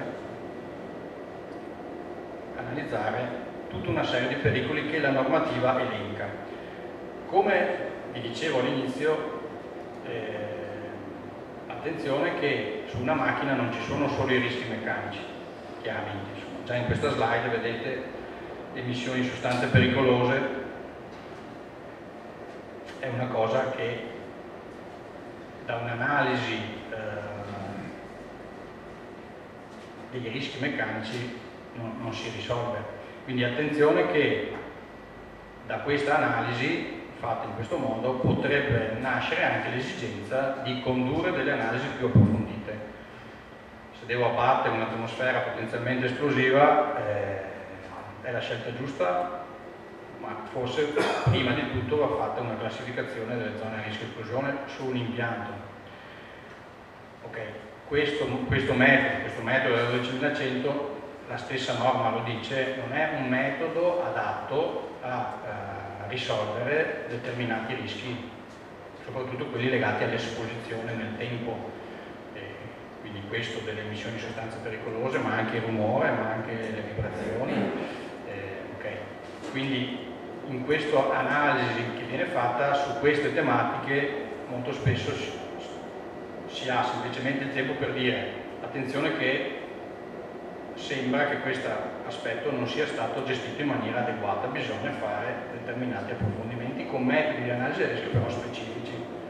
analizzare tutta una serie di pericoli che la normativa elenca. Come vi dicevo all'inizio, eh, attenzione che su una macchina non ci sono solo i rischi meccanici, chiaramente. Insomma. Già in questa slide vedete emissioni di sostanze pericolose, è una cosa che da un'analisi eh, dei rischi meccanici non, non si risolve. Quindi attenzione che da questa analisi, fatta in questo modo, potrebbe nascere anche l'esigenza di condurre delle analisi più approfondite. Se devo abbattere un'atmosfera potenzialmente esplosiva, eh, è la scelta giusta, ma forse prima di tutto va fatta una classificazione delle zone a rischio esplosione su un impianto. Ok, questo, questo metodo, questo metodo del dodicimilacento, la stessa norma lo dice, non è un metodo adatto a eh, risolvere determinati rischi, soprattutto quelli legati all'esposizione nel tempo. Eh, quindi questo delle emissioni di sostanze pericolose, ma anche il rumore, ma anche le vibrazioni. Eh, okay. Quindi in questa analisi che viene fatta su queste tematiche molto spesso si, si ha semplicemente il tempo per dire attenzione che sembra che questo aspetto non sia stato gestito in maniera adeguata, bisogna fare determinati approfondimenti con metodi di analisi del rischio però specifici,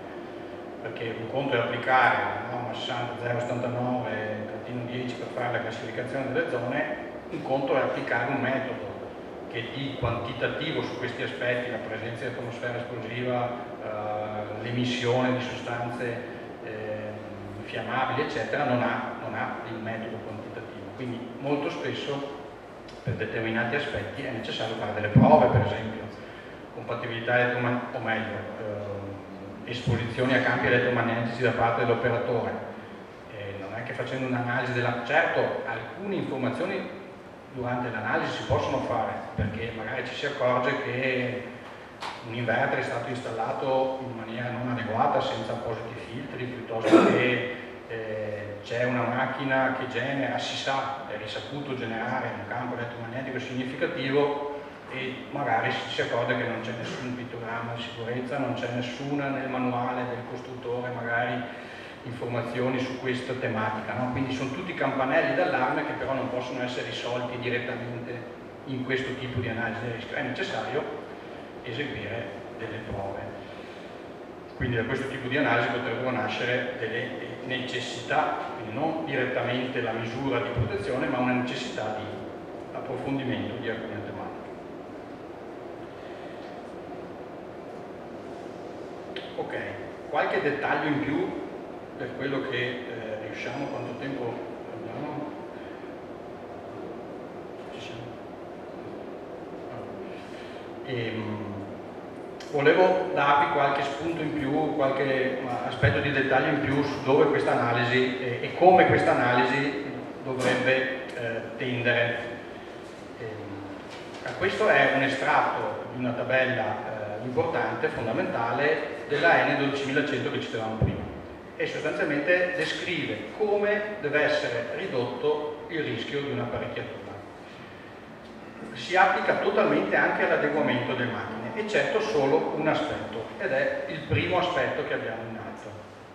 perché un conto è applicare la norma sessanta zero ottantanove dieci per fare la classificazione delle zone, un conto è applicare un metodo che di quantitativo su questi aspetti, la presenza di atmosfera esplosiva, eh, l'emissione di sostanze eh, infiammabili, eccetera, non ha, non ha il metodo quantitativo. Quindi molto spesso per determinati aspetti è necessario fare delle prove, per esempio, compatibilità elettromagnetici, o meglio, eh, esposizioni a campi elettromagnetici da parte dell'operatore. Eh, non è che facendo un'analisi della... Certo, alcune informazioni durante l'analisi si possono fare, perché magari ci si accorge che un inverter è stato installato in maniera non adeguata, senza appositi filtri, piuttosto che eh, c'è una macchina che genera, si sa, è risaputo generare un campo elettromagnetico significativo e magari si accorge che non c'è nessun pittogramma di sicurezza, non c'è nessuna nel manuale del costruttore magari informazioni su questa tematica, no? Quindi sono tutti campanelli d'allarme che però non possono essere risolti direttamente in questo tipo di analisi del rischio, è necessario eseguire delle prove. Quindi da questo tipo di analisi potrebbero nascere delle necessità, quindi non direttamente la misura di protezione, ma una necessità di approfondimento di alcune tematiche. Ok, qualche dettaglio in più per quello che eh, riusciamo, quanto tempo abbiamo? Ci siamo? Ah. Ehm, Volevo darvi qualche spunto in più, qualche aspetto di dettaglio in più su dove questa analisi eh, e come questa analisi dovrebbe eh, tendere. Eh, Questo è un estratto di una tabella eh, importante, fondamentale, della N dodicimilacento che citavamo prima, e sostanzialmente descrive come deve essere ridotto il rischio di un'apparecchiatura. Si applica totalmente anche all'adeguamento delle macchine, eccetto solo un aspetto, ed è il primo aspetto che abbiamo in alto.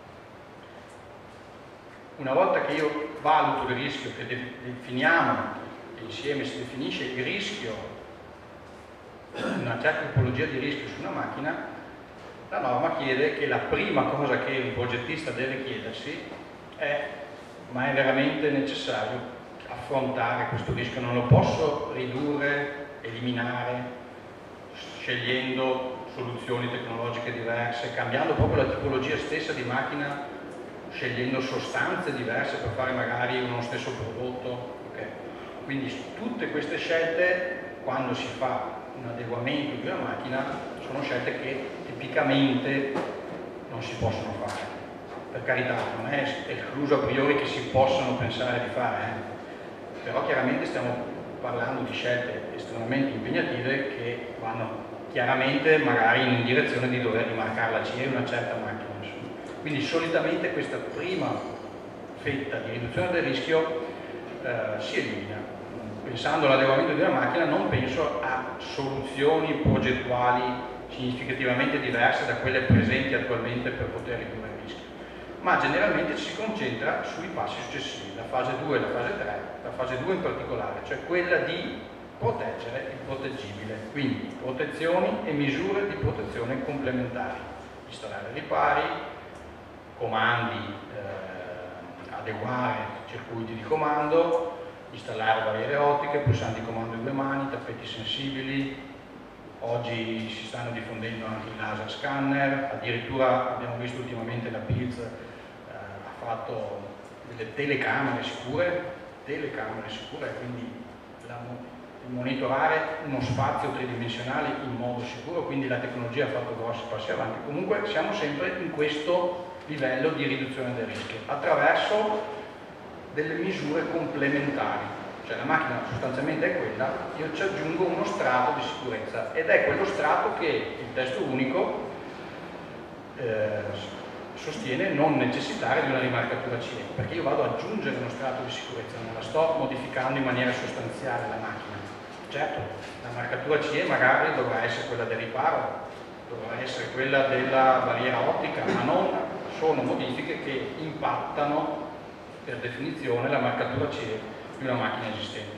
Una volta che io valuto il rischio, che definiamo, che insieme si definisce il rischio, una certa tipologia di rischio su una macchina, la norma chiede che la prima cosa che un progettista deve chiedersi è: ma è veramente necessario affrontare questo rischio? Non lo posso ridurre, eliminare, scegliendo soluzioni tecnologiche diverse, cambiando proprio la tipologia stessa di macchina, scegliendo sostanze diverse per fare magari uno stesso prodotto? Okay. Quindi tutte queste scelte, quando si fa un adeguamento di una macchina, sono scelte che tipicamente non si possono fare. Per carità, non è escluso a priori che si possano pensare di fare, eh. Però chiaramente stiamo parlando di scelte estremamente impegnative che vanno chiaramente magari in direzione di dover rimarcare la C E una certa macchina. Quindi solitamente questa prima fetta di riduzione del rischio eh, si elimina. Pensando all'adeguamento di una macchina non penso a soluzioni progettuali significativamente diverse da quelle presenti attualmente per poter ridurre il rischio, ma generalmente ci si concentra sui passi successivi, la fase due e la fase tre, la fase due in particolare, cioè quella di proteggere il proteggibile, quindi protezioni e misure di protezione complementari, installare ripari, comandi, eh, adeguare circuiti di comando, installare barriere ottiche, pulsanti di comando di due mani, tappeti sensibili. Oggi si stanno diffondendo anche i laser scanner, addirittura abbiamo visto ultimamente la Pilz eh, ha fatto delle telecamere sicure, telecamere sicure, quindi la, monitorare uno spazio tridimensionale in modo sicuro, quindi la tecnologia ha fatto grossi passi avanti. Comunque siamo sempre in questo livello di riduzione del rischio, attraverso delle misure complementari, cioè la macchina sostanzialmente è quella, io ci aggiungo uno strato di sicurezza, ed è quello strato che il testo unico eh, sostiene non necessitare di una rimarcatura C E, perché io vado ad aggiungere uno strato di sicurezza, non la sto modificando in maniera sostanziale la macchina. Certo, la marcatura C E magari dovrà essere quella del riparo, dovrà essere quella della barriera ottica, ma non sono modifiche che impattano per definizione la marcatura C E di una macchina esistente.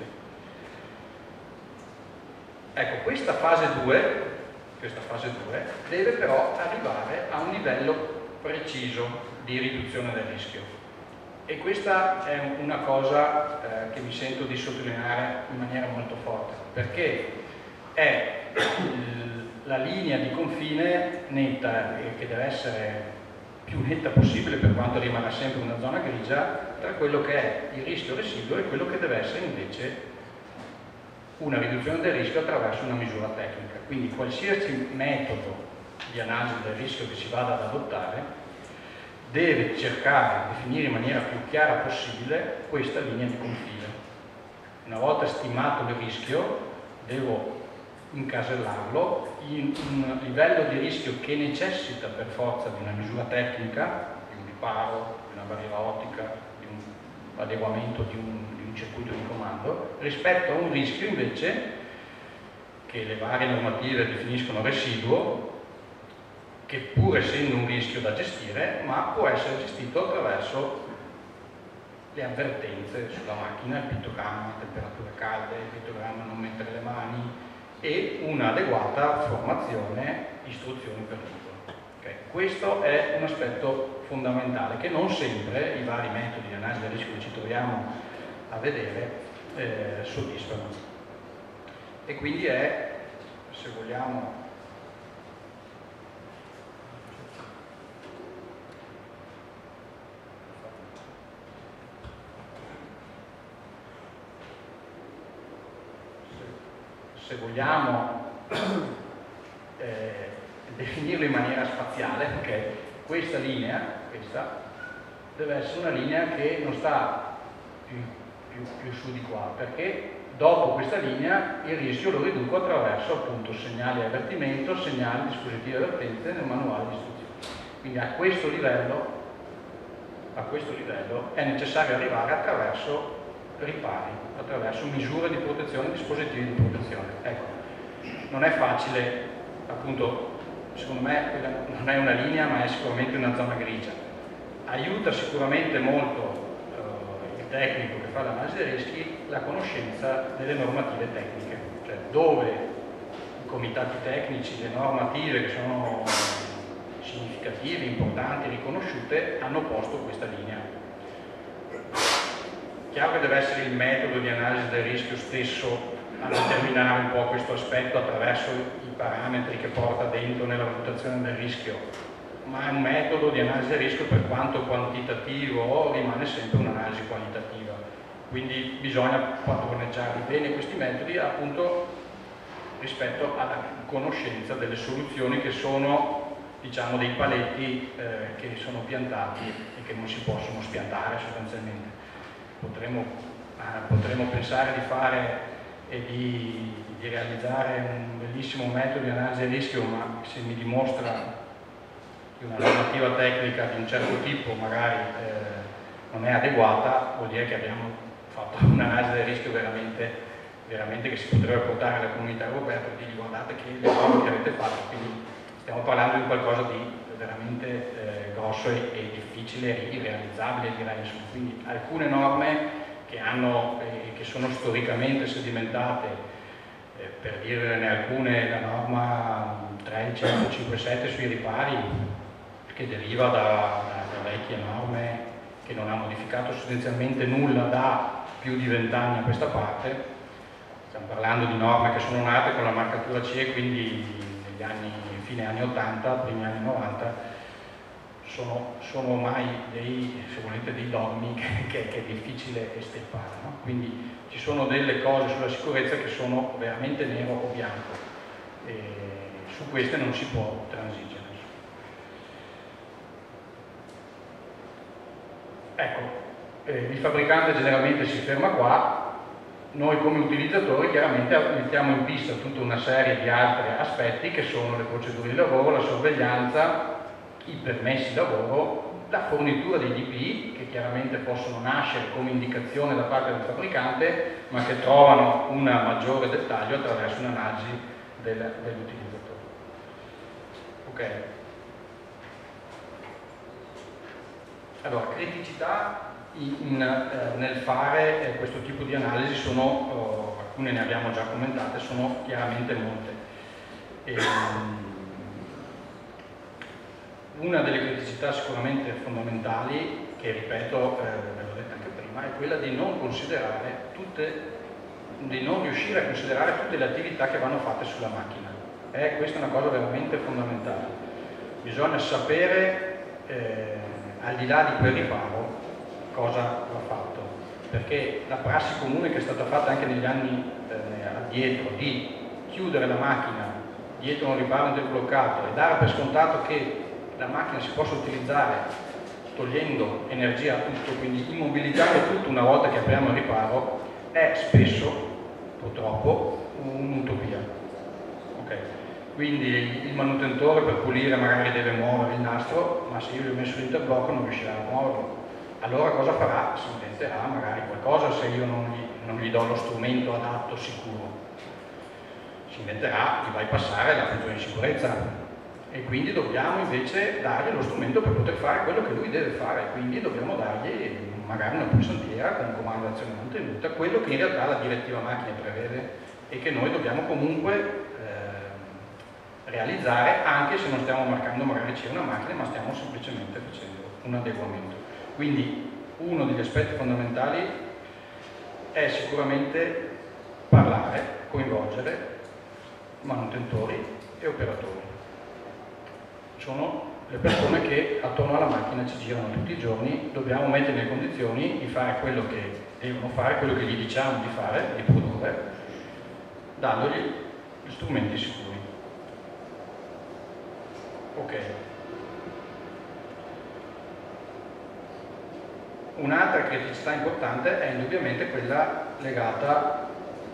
Ecco, questa fase due, questa fase due deve però arrivare a un livello preciso di riduzione del rischio, e questa è una cosa eh, che mi sento di sottolineare in maniera molto forte, perché è il, la linea di confine netta, e che deve essere più netta possibile per quanto rimarrà sempre una zona grigia, tra quello che è il rischio residuo e quello che deve essere invece una riduzione del rischio attraverso una misura tecnica. Quindi qualsiasi metodo di analisi del rischio che si vada ad adottare deve cercare di definire in maniera più chiara possibile questa linea di confine. Una volta stimato il rischio, devo incasellarlo in un livello di rischio che necessita per forza di una misura tecnica, di un riparo, di una barriera ottica, di un adeguamento di un, di un circuito di comando, rispetto a un rischio invece che le varie normative definiscono residuo, che pur essendo un rischio da gestire, ma può essere gestito attraverso le avvertenze sulla macchina, il pittogramma, temperature calde, il pittogramma non mettere le mani, e un'adeguata formazione, istruzioni per l'uso. Okay. Questo è un aspetto fondamentale che non sempre i vari metodi di analisi del rischio che ci troviamo a vedere eh, soddisfano. E quindi è, se vogliamo, se vogliamo eh, definirlo in maniera spaziale, okay, questa linea, questa, deve essere una linea che non sta più, più, più su di qua, perché dopo questa linea il rischio lo riduco attraverso appunto segnali di avvertimento, segnali, dispositivi di avvertenze nel manuale di istruzione. Quindi a questo livello, a questo livello è necessario arrivare attraverso ripari, attraverso misure di protezione, dispositivi di protezione. Ecco, non è facile, appunto, secondo me quella non è una linea ma è sicuramente una zona grigia. Aiuta sicuramente molto eh, il tecnico che fa l'analisi dei rischi la conoscenza delle normative tecniche, cioè dove i comitati tecnici, le normative che sono significative, importanti, riconosciute, hanno posto questa linea. Chiaro che deve essere il metodo di analisi del rischio stesso a determinare un po' questo aspetto attraverso i parametri che porta dentro nella valutazione del rischio, ma è un metodo di analisi del rischio per quanto quantitativo rimane sempre un'analisi qualitativa, quindi bisogna padroneggiare bene questi metodi appunto rispetto alla conoscenza delle soluzioni che sono, diciamo, dei paletti eh, che sono piantati e che non si possono spiantare sostanzialmente. Potremmo, eh, potremmo pensare di fare e di, di realizzare un bellissimo metodo di analisi del rischio, ma se mi dimostra che una normativa tecnica di un certo tipo magari eh, non è adeguata, vuol dire che abbiamo fatto un'analisi del rischio veramente, veramente che si potrebbe portare alla comunità europea per dire guardate che le norme che avete fatto, quindi stiamo parlando di qualcosa di veramente eh, grosso e, e difficile, irrealizzabile direi, insomma. Quindi alcune norme che, hanno, eh, che sono storicamente sedimentate, eh, per dirne alcune, la norma tredici cinquantasette sui ripari, che deriva da, da, da vecchie norme che non ha modificato sostanzialmente nulla da più di vent'anni a questa parte. Stiamo parlando di norme che sono nate con la marcatura C E, quindi negli anni, fine anni ottanta, primi anni novanta, sono, sono ormai dei, se volete, dei dogmi che, che, che è difficile estirpare, no? Quindi ci sono delle cose sulla sicurezza che sono veramente nero o bianco e su queste non si può transigere. Ecco, eh, il fabbricante generalmente si ferma qua, noi come utilizzatori chiaramente mettiamo in pista tutta una serie di altri aspetti che sono le procedure di lavoro, la sorveglianza, i permessi di lavoro, la fornitura dei D P I che chiaramente possono nascere come indicazione da parte del fabbricante ma che trovano un maggiore dettaglio attraverso un'analisi del, dell'utilizzatore. Ok. Allora, criticità in, in, eh, nel fare eh, questo tipo di analisi sono, oh, alcune ne abbiamo già commentate, sono chiaramente molte. E, una delle criticità sicuramente fondamentali, che ripeto, eh, ve l'ho detto anche prima, è quella di non considerare tutte, di non riuscire a considerare tutte le attività che vanno fatte sulla macchina. Eh, questa è una cosa veramente fondamentale. Bisogna sapere, eh, al di là di quel riparo, cosa va fatto, perché la prassi comune che è stata fatta anche negli anni eh, addietro di chiudere la macchina dietro un riparo interbloccato e dare per scontato che la macchina si possa utilizzare togliendo energia a tutto, quindi immobilizzare tutto una volta che apriamo il riparo, è spesso, purtroppo, un'utopia. Okay. Quindi il manutentore per pulire magari deve muovere il nastro, ma se io gli ho messo l'interblocco non riuscirà a muoverlo. Allora cosa farà? Si inventerà magari qualcosa se io non gli, non gli do lo strumento adatto, sicuro. Si inventerà di bypassare la funzione di sicurezza e quindi dobbiamo invece dargli lo strumento per poter fare quello che lui deve fare, quindi dobbiamo dargli magari una pulsantiera con comando d'azione mantenuta, quello che in realtà la direttiva macchine prevede e che noi dobbiamo comunque eh, realizzare anche se non stiamo marcando magari c'è una macchina, ma stiamo semplicemente facendo un adeguamento. Quindi uno degli aspetti fondamentali è sicuramente parlare, coinvolgere manutentori e operatori. Sono le persone che attorno alla macchina ci girano tutti i giorni, dobbiamo mettere nelle condizioni di fare quello che devono fare, quello che gli diciamo di fare, di produrre, dandogli gli strumenti sicuri. Ok. Un'altra criticità importante è indubbiamente quella legata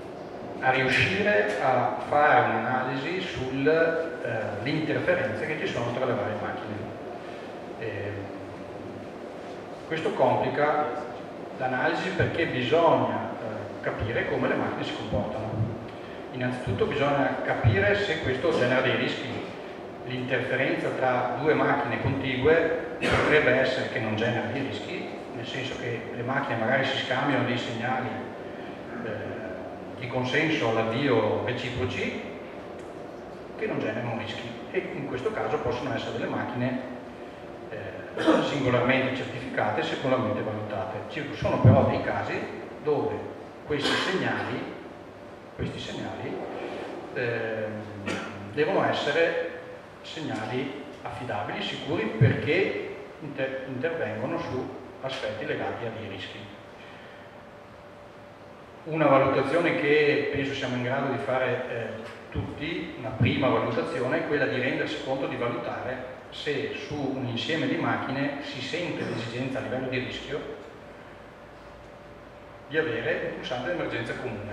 a riuscire a fare un'analisi sulle eh, interferenze che ci sono tra le varie macchine. Eh, questo complica l'analisi perché bisogna eh, capire come le macchine si comportano. Innanzitutto bisogna capire se questo genera dei rischi. L'interferenza tra due macchine contigue potrebbe essere che non genera dei rischi, nel senso che le macchine magari si scambiano dei segnali eh, di consenso all'avvio reciproci che non generano rischi, e in questo caso possono essere delle macchine eh, singolarmente certificate e singolarmente valutate. Ci sono però dei casi dove questi segnali, questi segnali eh, devono essere segnali affidabili, sicuri, perché inter intervengono su aspetti legati a dei rischi. Una valutazione che penso siamo in grado di fare eh, tutti, una prima valutazione, è quella di rendersi conto di valutare se su un insieme di macchine si sente l'esigenza a livello di rischio di avere un pulsante di emergenza comune.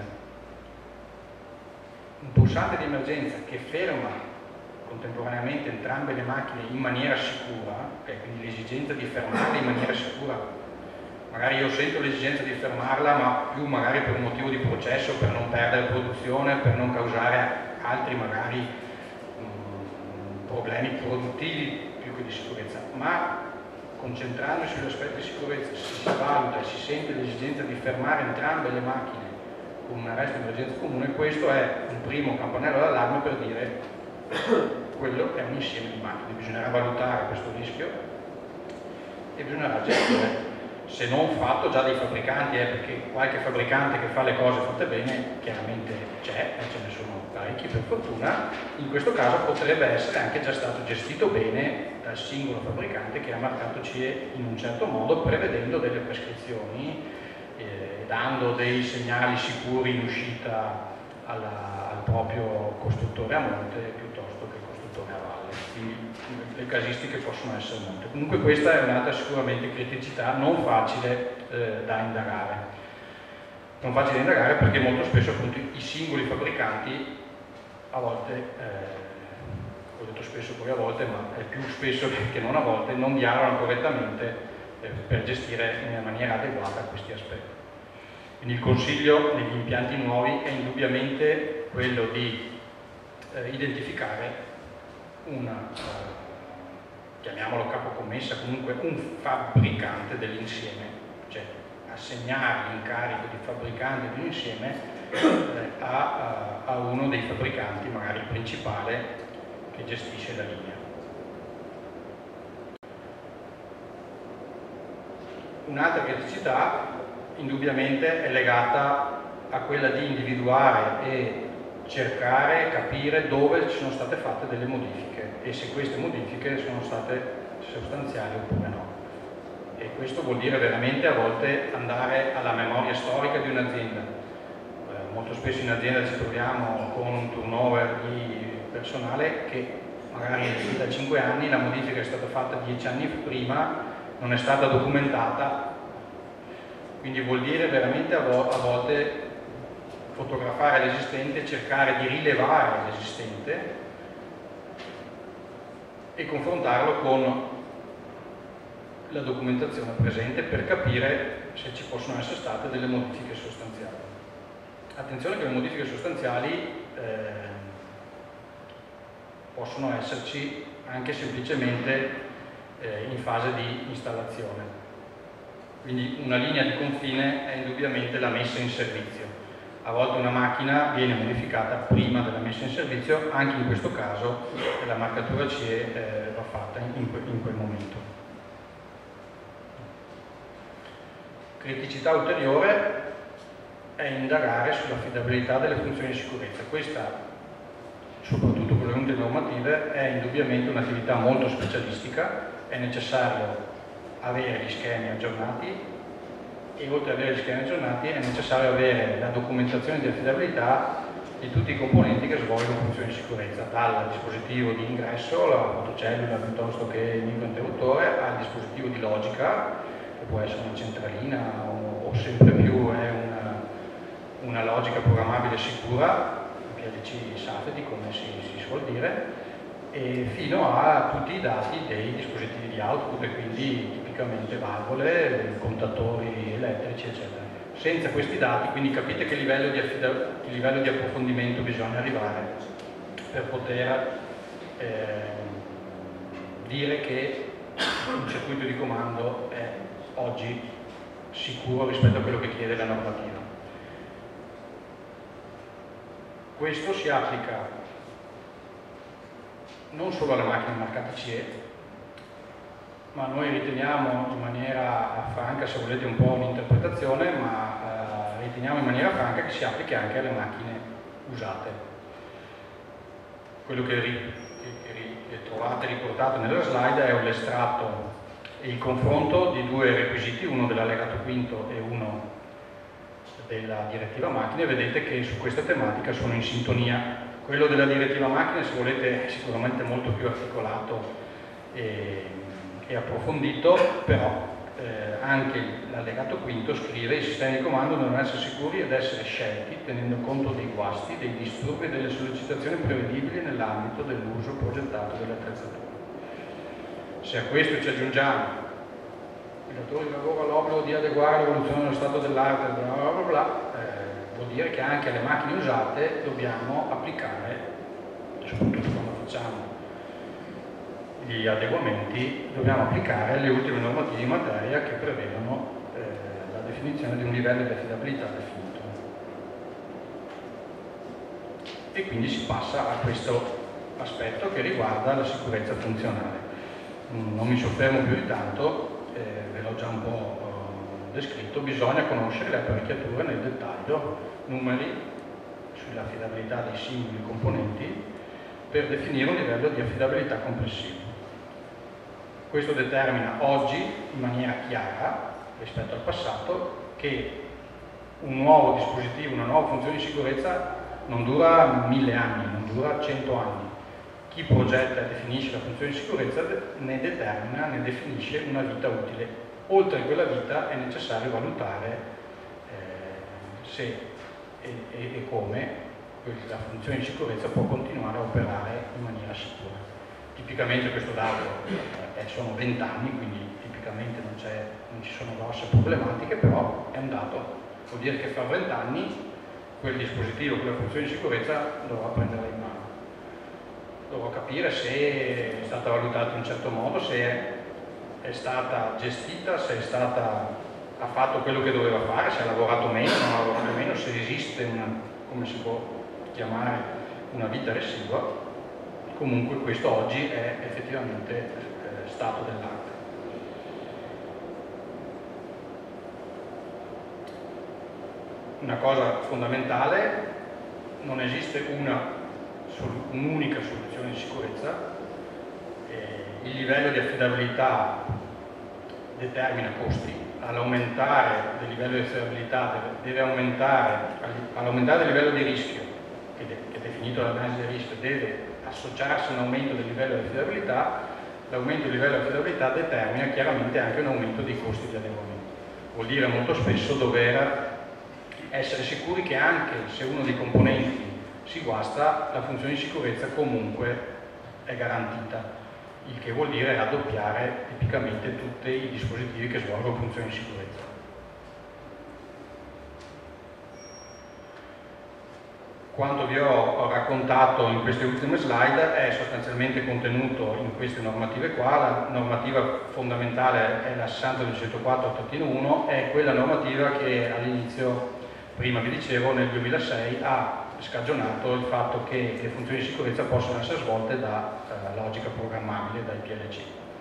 Un pulsante di emergenza che ferma contemporaneamente entrambe le macchine in maniera sicura, okay, quindi l'esigenza di fermarle in maniera sicura. Magari io sento l'esigenza di fermarla, ma più magari per un motivo di processo, per non perdere produzione, per non causare altri magari mh, problemi produttivi più che di sicurezza. Ma concentrandosi sugli aspetti di sicurezza, si valuta e si sente l'esigenza di fermare entrambe le macchine con un arresto di emergenza comune, questo è un primo campanello d'allarme per dire quello è un insieme di macchine. Bisognerà valutare questo rischio e bisognerà gestire, se non fatto già dai fabbricanti, eh, perché qualche fabbricante che fa le cose fatte bene chiaramente c'è, e ce ne sono parecchi per fortuna. In questo caso potrebbe essere anche già stato gestito bene dal singolo fabbricante che ha marcato C E in un certo modo, prevedendo delle prescrizioni, eh, dando dei segnali sicuri in uscita alla, al proprio costruttore a monte piuttosto che costruttore a valle. Quindi le casistiche possono essere molte. Comunque questa è un'altra sicuramente criticità non facile eh, da indagare. Non facile da indagare perché molto spesso appunto i singoli fabbricanti a volte, eh, ho detto spesso poi a volte, ma è più spesso che non a volte, non dialogano correttamente eh, per gestire in maniera adeguata questi aspetti. Quindi il consiglio negli impianti nuovi è indubbiamente quello di eh, identificare una, eh, chiamiamolo capocommessa, comunque un fabbricante dell'insieme, cioè assegnare l'incarico di fabbricante di un insieme eh, a, a uno dei fabbricanti, magari principale, che gestisce la linea. Un'altra criticità indubbiamente è legata a quella di individuare e cercare, capire dove ci sono state fatte delle modifiche e se queste modifiche sono state sostanziali oppure no. E questo vuol dire veramente a volte andare alla memoria storica di un'azienda. Eh, molto spesso in azienda ci troviamo con un turnover di personale che magari da cinque anni la modifica è stata fatta dieci anni prima, non è stata documentata. Quindi vuol dire veramente a, vo a volte fotografare l'esistente, cercare di rilevare l'esistente e confrontarlo con la documentazione presente per capire se ci possono essere state delle modifiche sostanziali. Attenzione che le modifiche sostanziali eh, possono esserci anche semplicemente eh, in fase di installazione. Quindi una linea di confine è indubbiamente la messa in servizio. A volte una macchina viene modificata prima della messa in servizio, anche in questo caso la marcatura C E eh, va fatta in, que in quel momento. Criticità ulteriore è indagare sull'affidabilità delle funzioni di sicurezza. Questa, soprattutto con le unità normative, è indubbiamente un'attività molto specialistica, è necessario avere gli schemi aggiornati e oltre ad avere gli schemi aggiornati è necessario avere la documentazione di affidabilità di tutti i componenti che svolgono funzioni di sicurezza, dal dispositivo di ingresso, la fotocellula piuttosto che il microinterruttore, al dispositivo di logica, che può essere una centralina o, o sempre più è una, una logica programmabile sicura, P L C Safety come si, si suol dire, e fino a tutti i dati dei dispositivi di output, e quindi tipicamente valvole, contatori elettrici, eccetera. Senza questi dati, quindi capite che livello di, che livello di approfondimento bisogna arrivare per poter eh, dire che un circuito di comando è oggi sicuro rispetto a quello che chiede la normativa. Questo si applica non solo alle macchine marcate C E, ma noi riteniamo in maniera franca, se volete un po' un'interpretazione, ma eh, riteniamo in maniera franca che si applichi anche alle macchine usate. Quello che, ri, che, che, che trovate riportato nella slide è l'estratto e il confronto di due requisiti, uno dell'allegato quinto e uno della direttiva macchine. Vedete che su questa tematica sono in sintonia. Quello della direttiva macchine, se volete, è sicuramente molto più articolato e, e approfondito, però eh, anche l'allegato quinto scrive: i sistemi di comando devono essere sicuri ed essere scelti tenendo conto dei guasti, dei disturbi e delle sollecitazioni prevedibili nell'ambito dell'uso progettato dell'attrezzatura. Se a questo ci aggiungiamo il datore di lavoro ha l'obbligo di adeguare l'evoluzione dello stato dell'arte, bla bla bla, bla eh, vuol dire che anche alle macchine usate dobbiamo applicare, soprattutto quando facciamo gli adeguamenti, dobbiamo applicare le ultime normative in materia che prevedono eh, la definizione di un livello di affidabilità definito. E quindi si passa a questo aspetto che riguarda la sicurezza funzionale. Non mi soffermo più di tanto, eh, ve l'ho già un po' eh, descritto. Bisogna conoscere le apparecchiature nel dettaglio, numeri sull'affidabilità dei singoli componenti per definire un livello di affidabilità complessivo. Questo determina oggi in maniera chiara rispetto al passato che un nuovo dispositivo, una nuova funzione di sicurezza non dura mille anni, non dura cento anni. Chi progetta e definisce la funzione di sicurezza ne determina, ne definisce una vita utile. Oltre a quella vita è necessario valutare eh, se e, e, e come la funzione di sicurezza può continuare a operare in maniera sicura. Tipicamente questo dato eh, sono venti anni, quindi tipicamente non, non ci sono grosse problematiche, però è un dato. Vuol dire che fra venti anni quel dispositivo, quella funzione di sicurezza dovrà prenderla in mano. Dovrò capire se è stata valutata in un certo modo, se è, è stata gestita, se è stata, ha fatto quello che doveva fare, se ha lavorato meno, non ha lavorato meno, se esiste una, come si può chiamare, una vita residua. Comunque questo oggi è effettivamente eh, stato dell'arte. Una cosa fondamentale: non esiste una un'unica soluzione di sicurezza, eh, il livello di affidabilità determina costi, all'aumentare del livello di affidabilità deve, deve aumentare, all'aumentare del livello di rischio, che, de, che è definito dall'analisi del rischio, deve associarsi a un aumento del livello di affidabilità. L'aumento del livello di affidabilità determina chiaramente anche un aumento dei costi di adeguamento. Vuol dire molto spesso dover essere sicuri che anche se uno dei componenti si guasta, la funzione di sicurezza comunque è garantita, il che vuol dire raddoppiare tipicamente tutti i dispositivi che svolgono funzioni di sicurezza. Quanto vi ho raccontato in queste ultime slide è sostanzialmente contenuto in queste normative qua. La normativa fondamentale è la sessanta duecentoquattro uno, è quella normativa che all'inizio, prima vi dicevo, nel duemilasei ha scagionato il fatto che le funzioni di sicurezza possono essere svolte da eh, logica programmabile, dai P L C.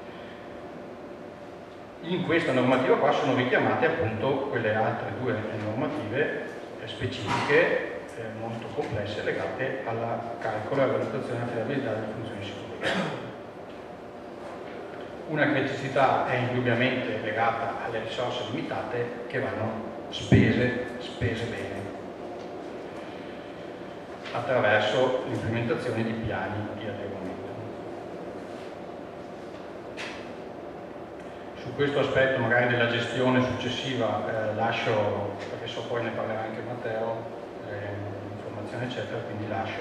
In questa normativa qua sono richiamate appunto quelle altre due normative eh, specifiche, eh, molto complesse, legate alla calcolo e alla valutazione e affidabilità delle funzioni di sicurezza. Una criticità è indubbiamente legata alle risorse limitate che vanno spese, spese bene, attraverso l'implementazione di piani di adeguamento. Su questo aspetto magari della gestione successiva eh, lascio, perché so poi ne parlerà anche Matteo, progettazione eccetera, quindi lascio,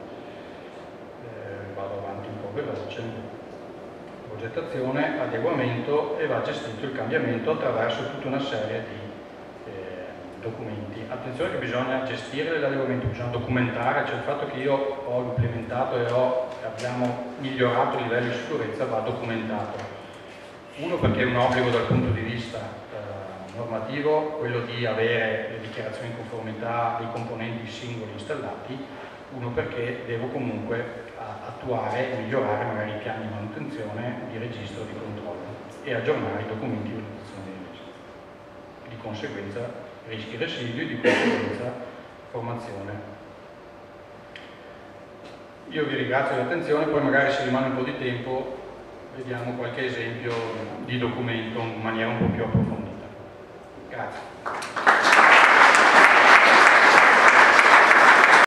eh, vado avanti un po' veloce, progettazione, adeguamento e va gestito il cambiamento attraverso tutta una serie di documenti. Attenzione che bisogna gestire l'adeguamento, bisogna documentare, cioè il fatto che io ho implementato e ho, abbiamo migliorato il livello di sicurezza va documentato. Uno perché è un obbligo dal punto di vista eh, normativo, quello di avere le dichiarazioni di conformità dei componenti singoli installati, uno perché devo comunque attuare e migliorare magari i piani di manutenzione, di registro, di controllo e aggiornare i documenti di valutazione dei rischi. Di conseguenza rischi residui, di conseguenza formazione. Io vi ringrazio dell'attenzione, poi magari se rimane un po' di tempo vediamo qualche esempio di documento in maniera un po' più approfondita. Grazie.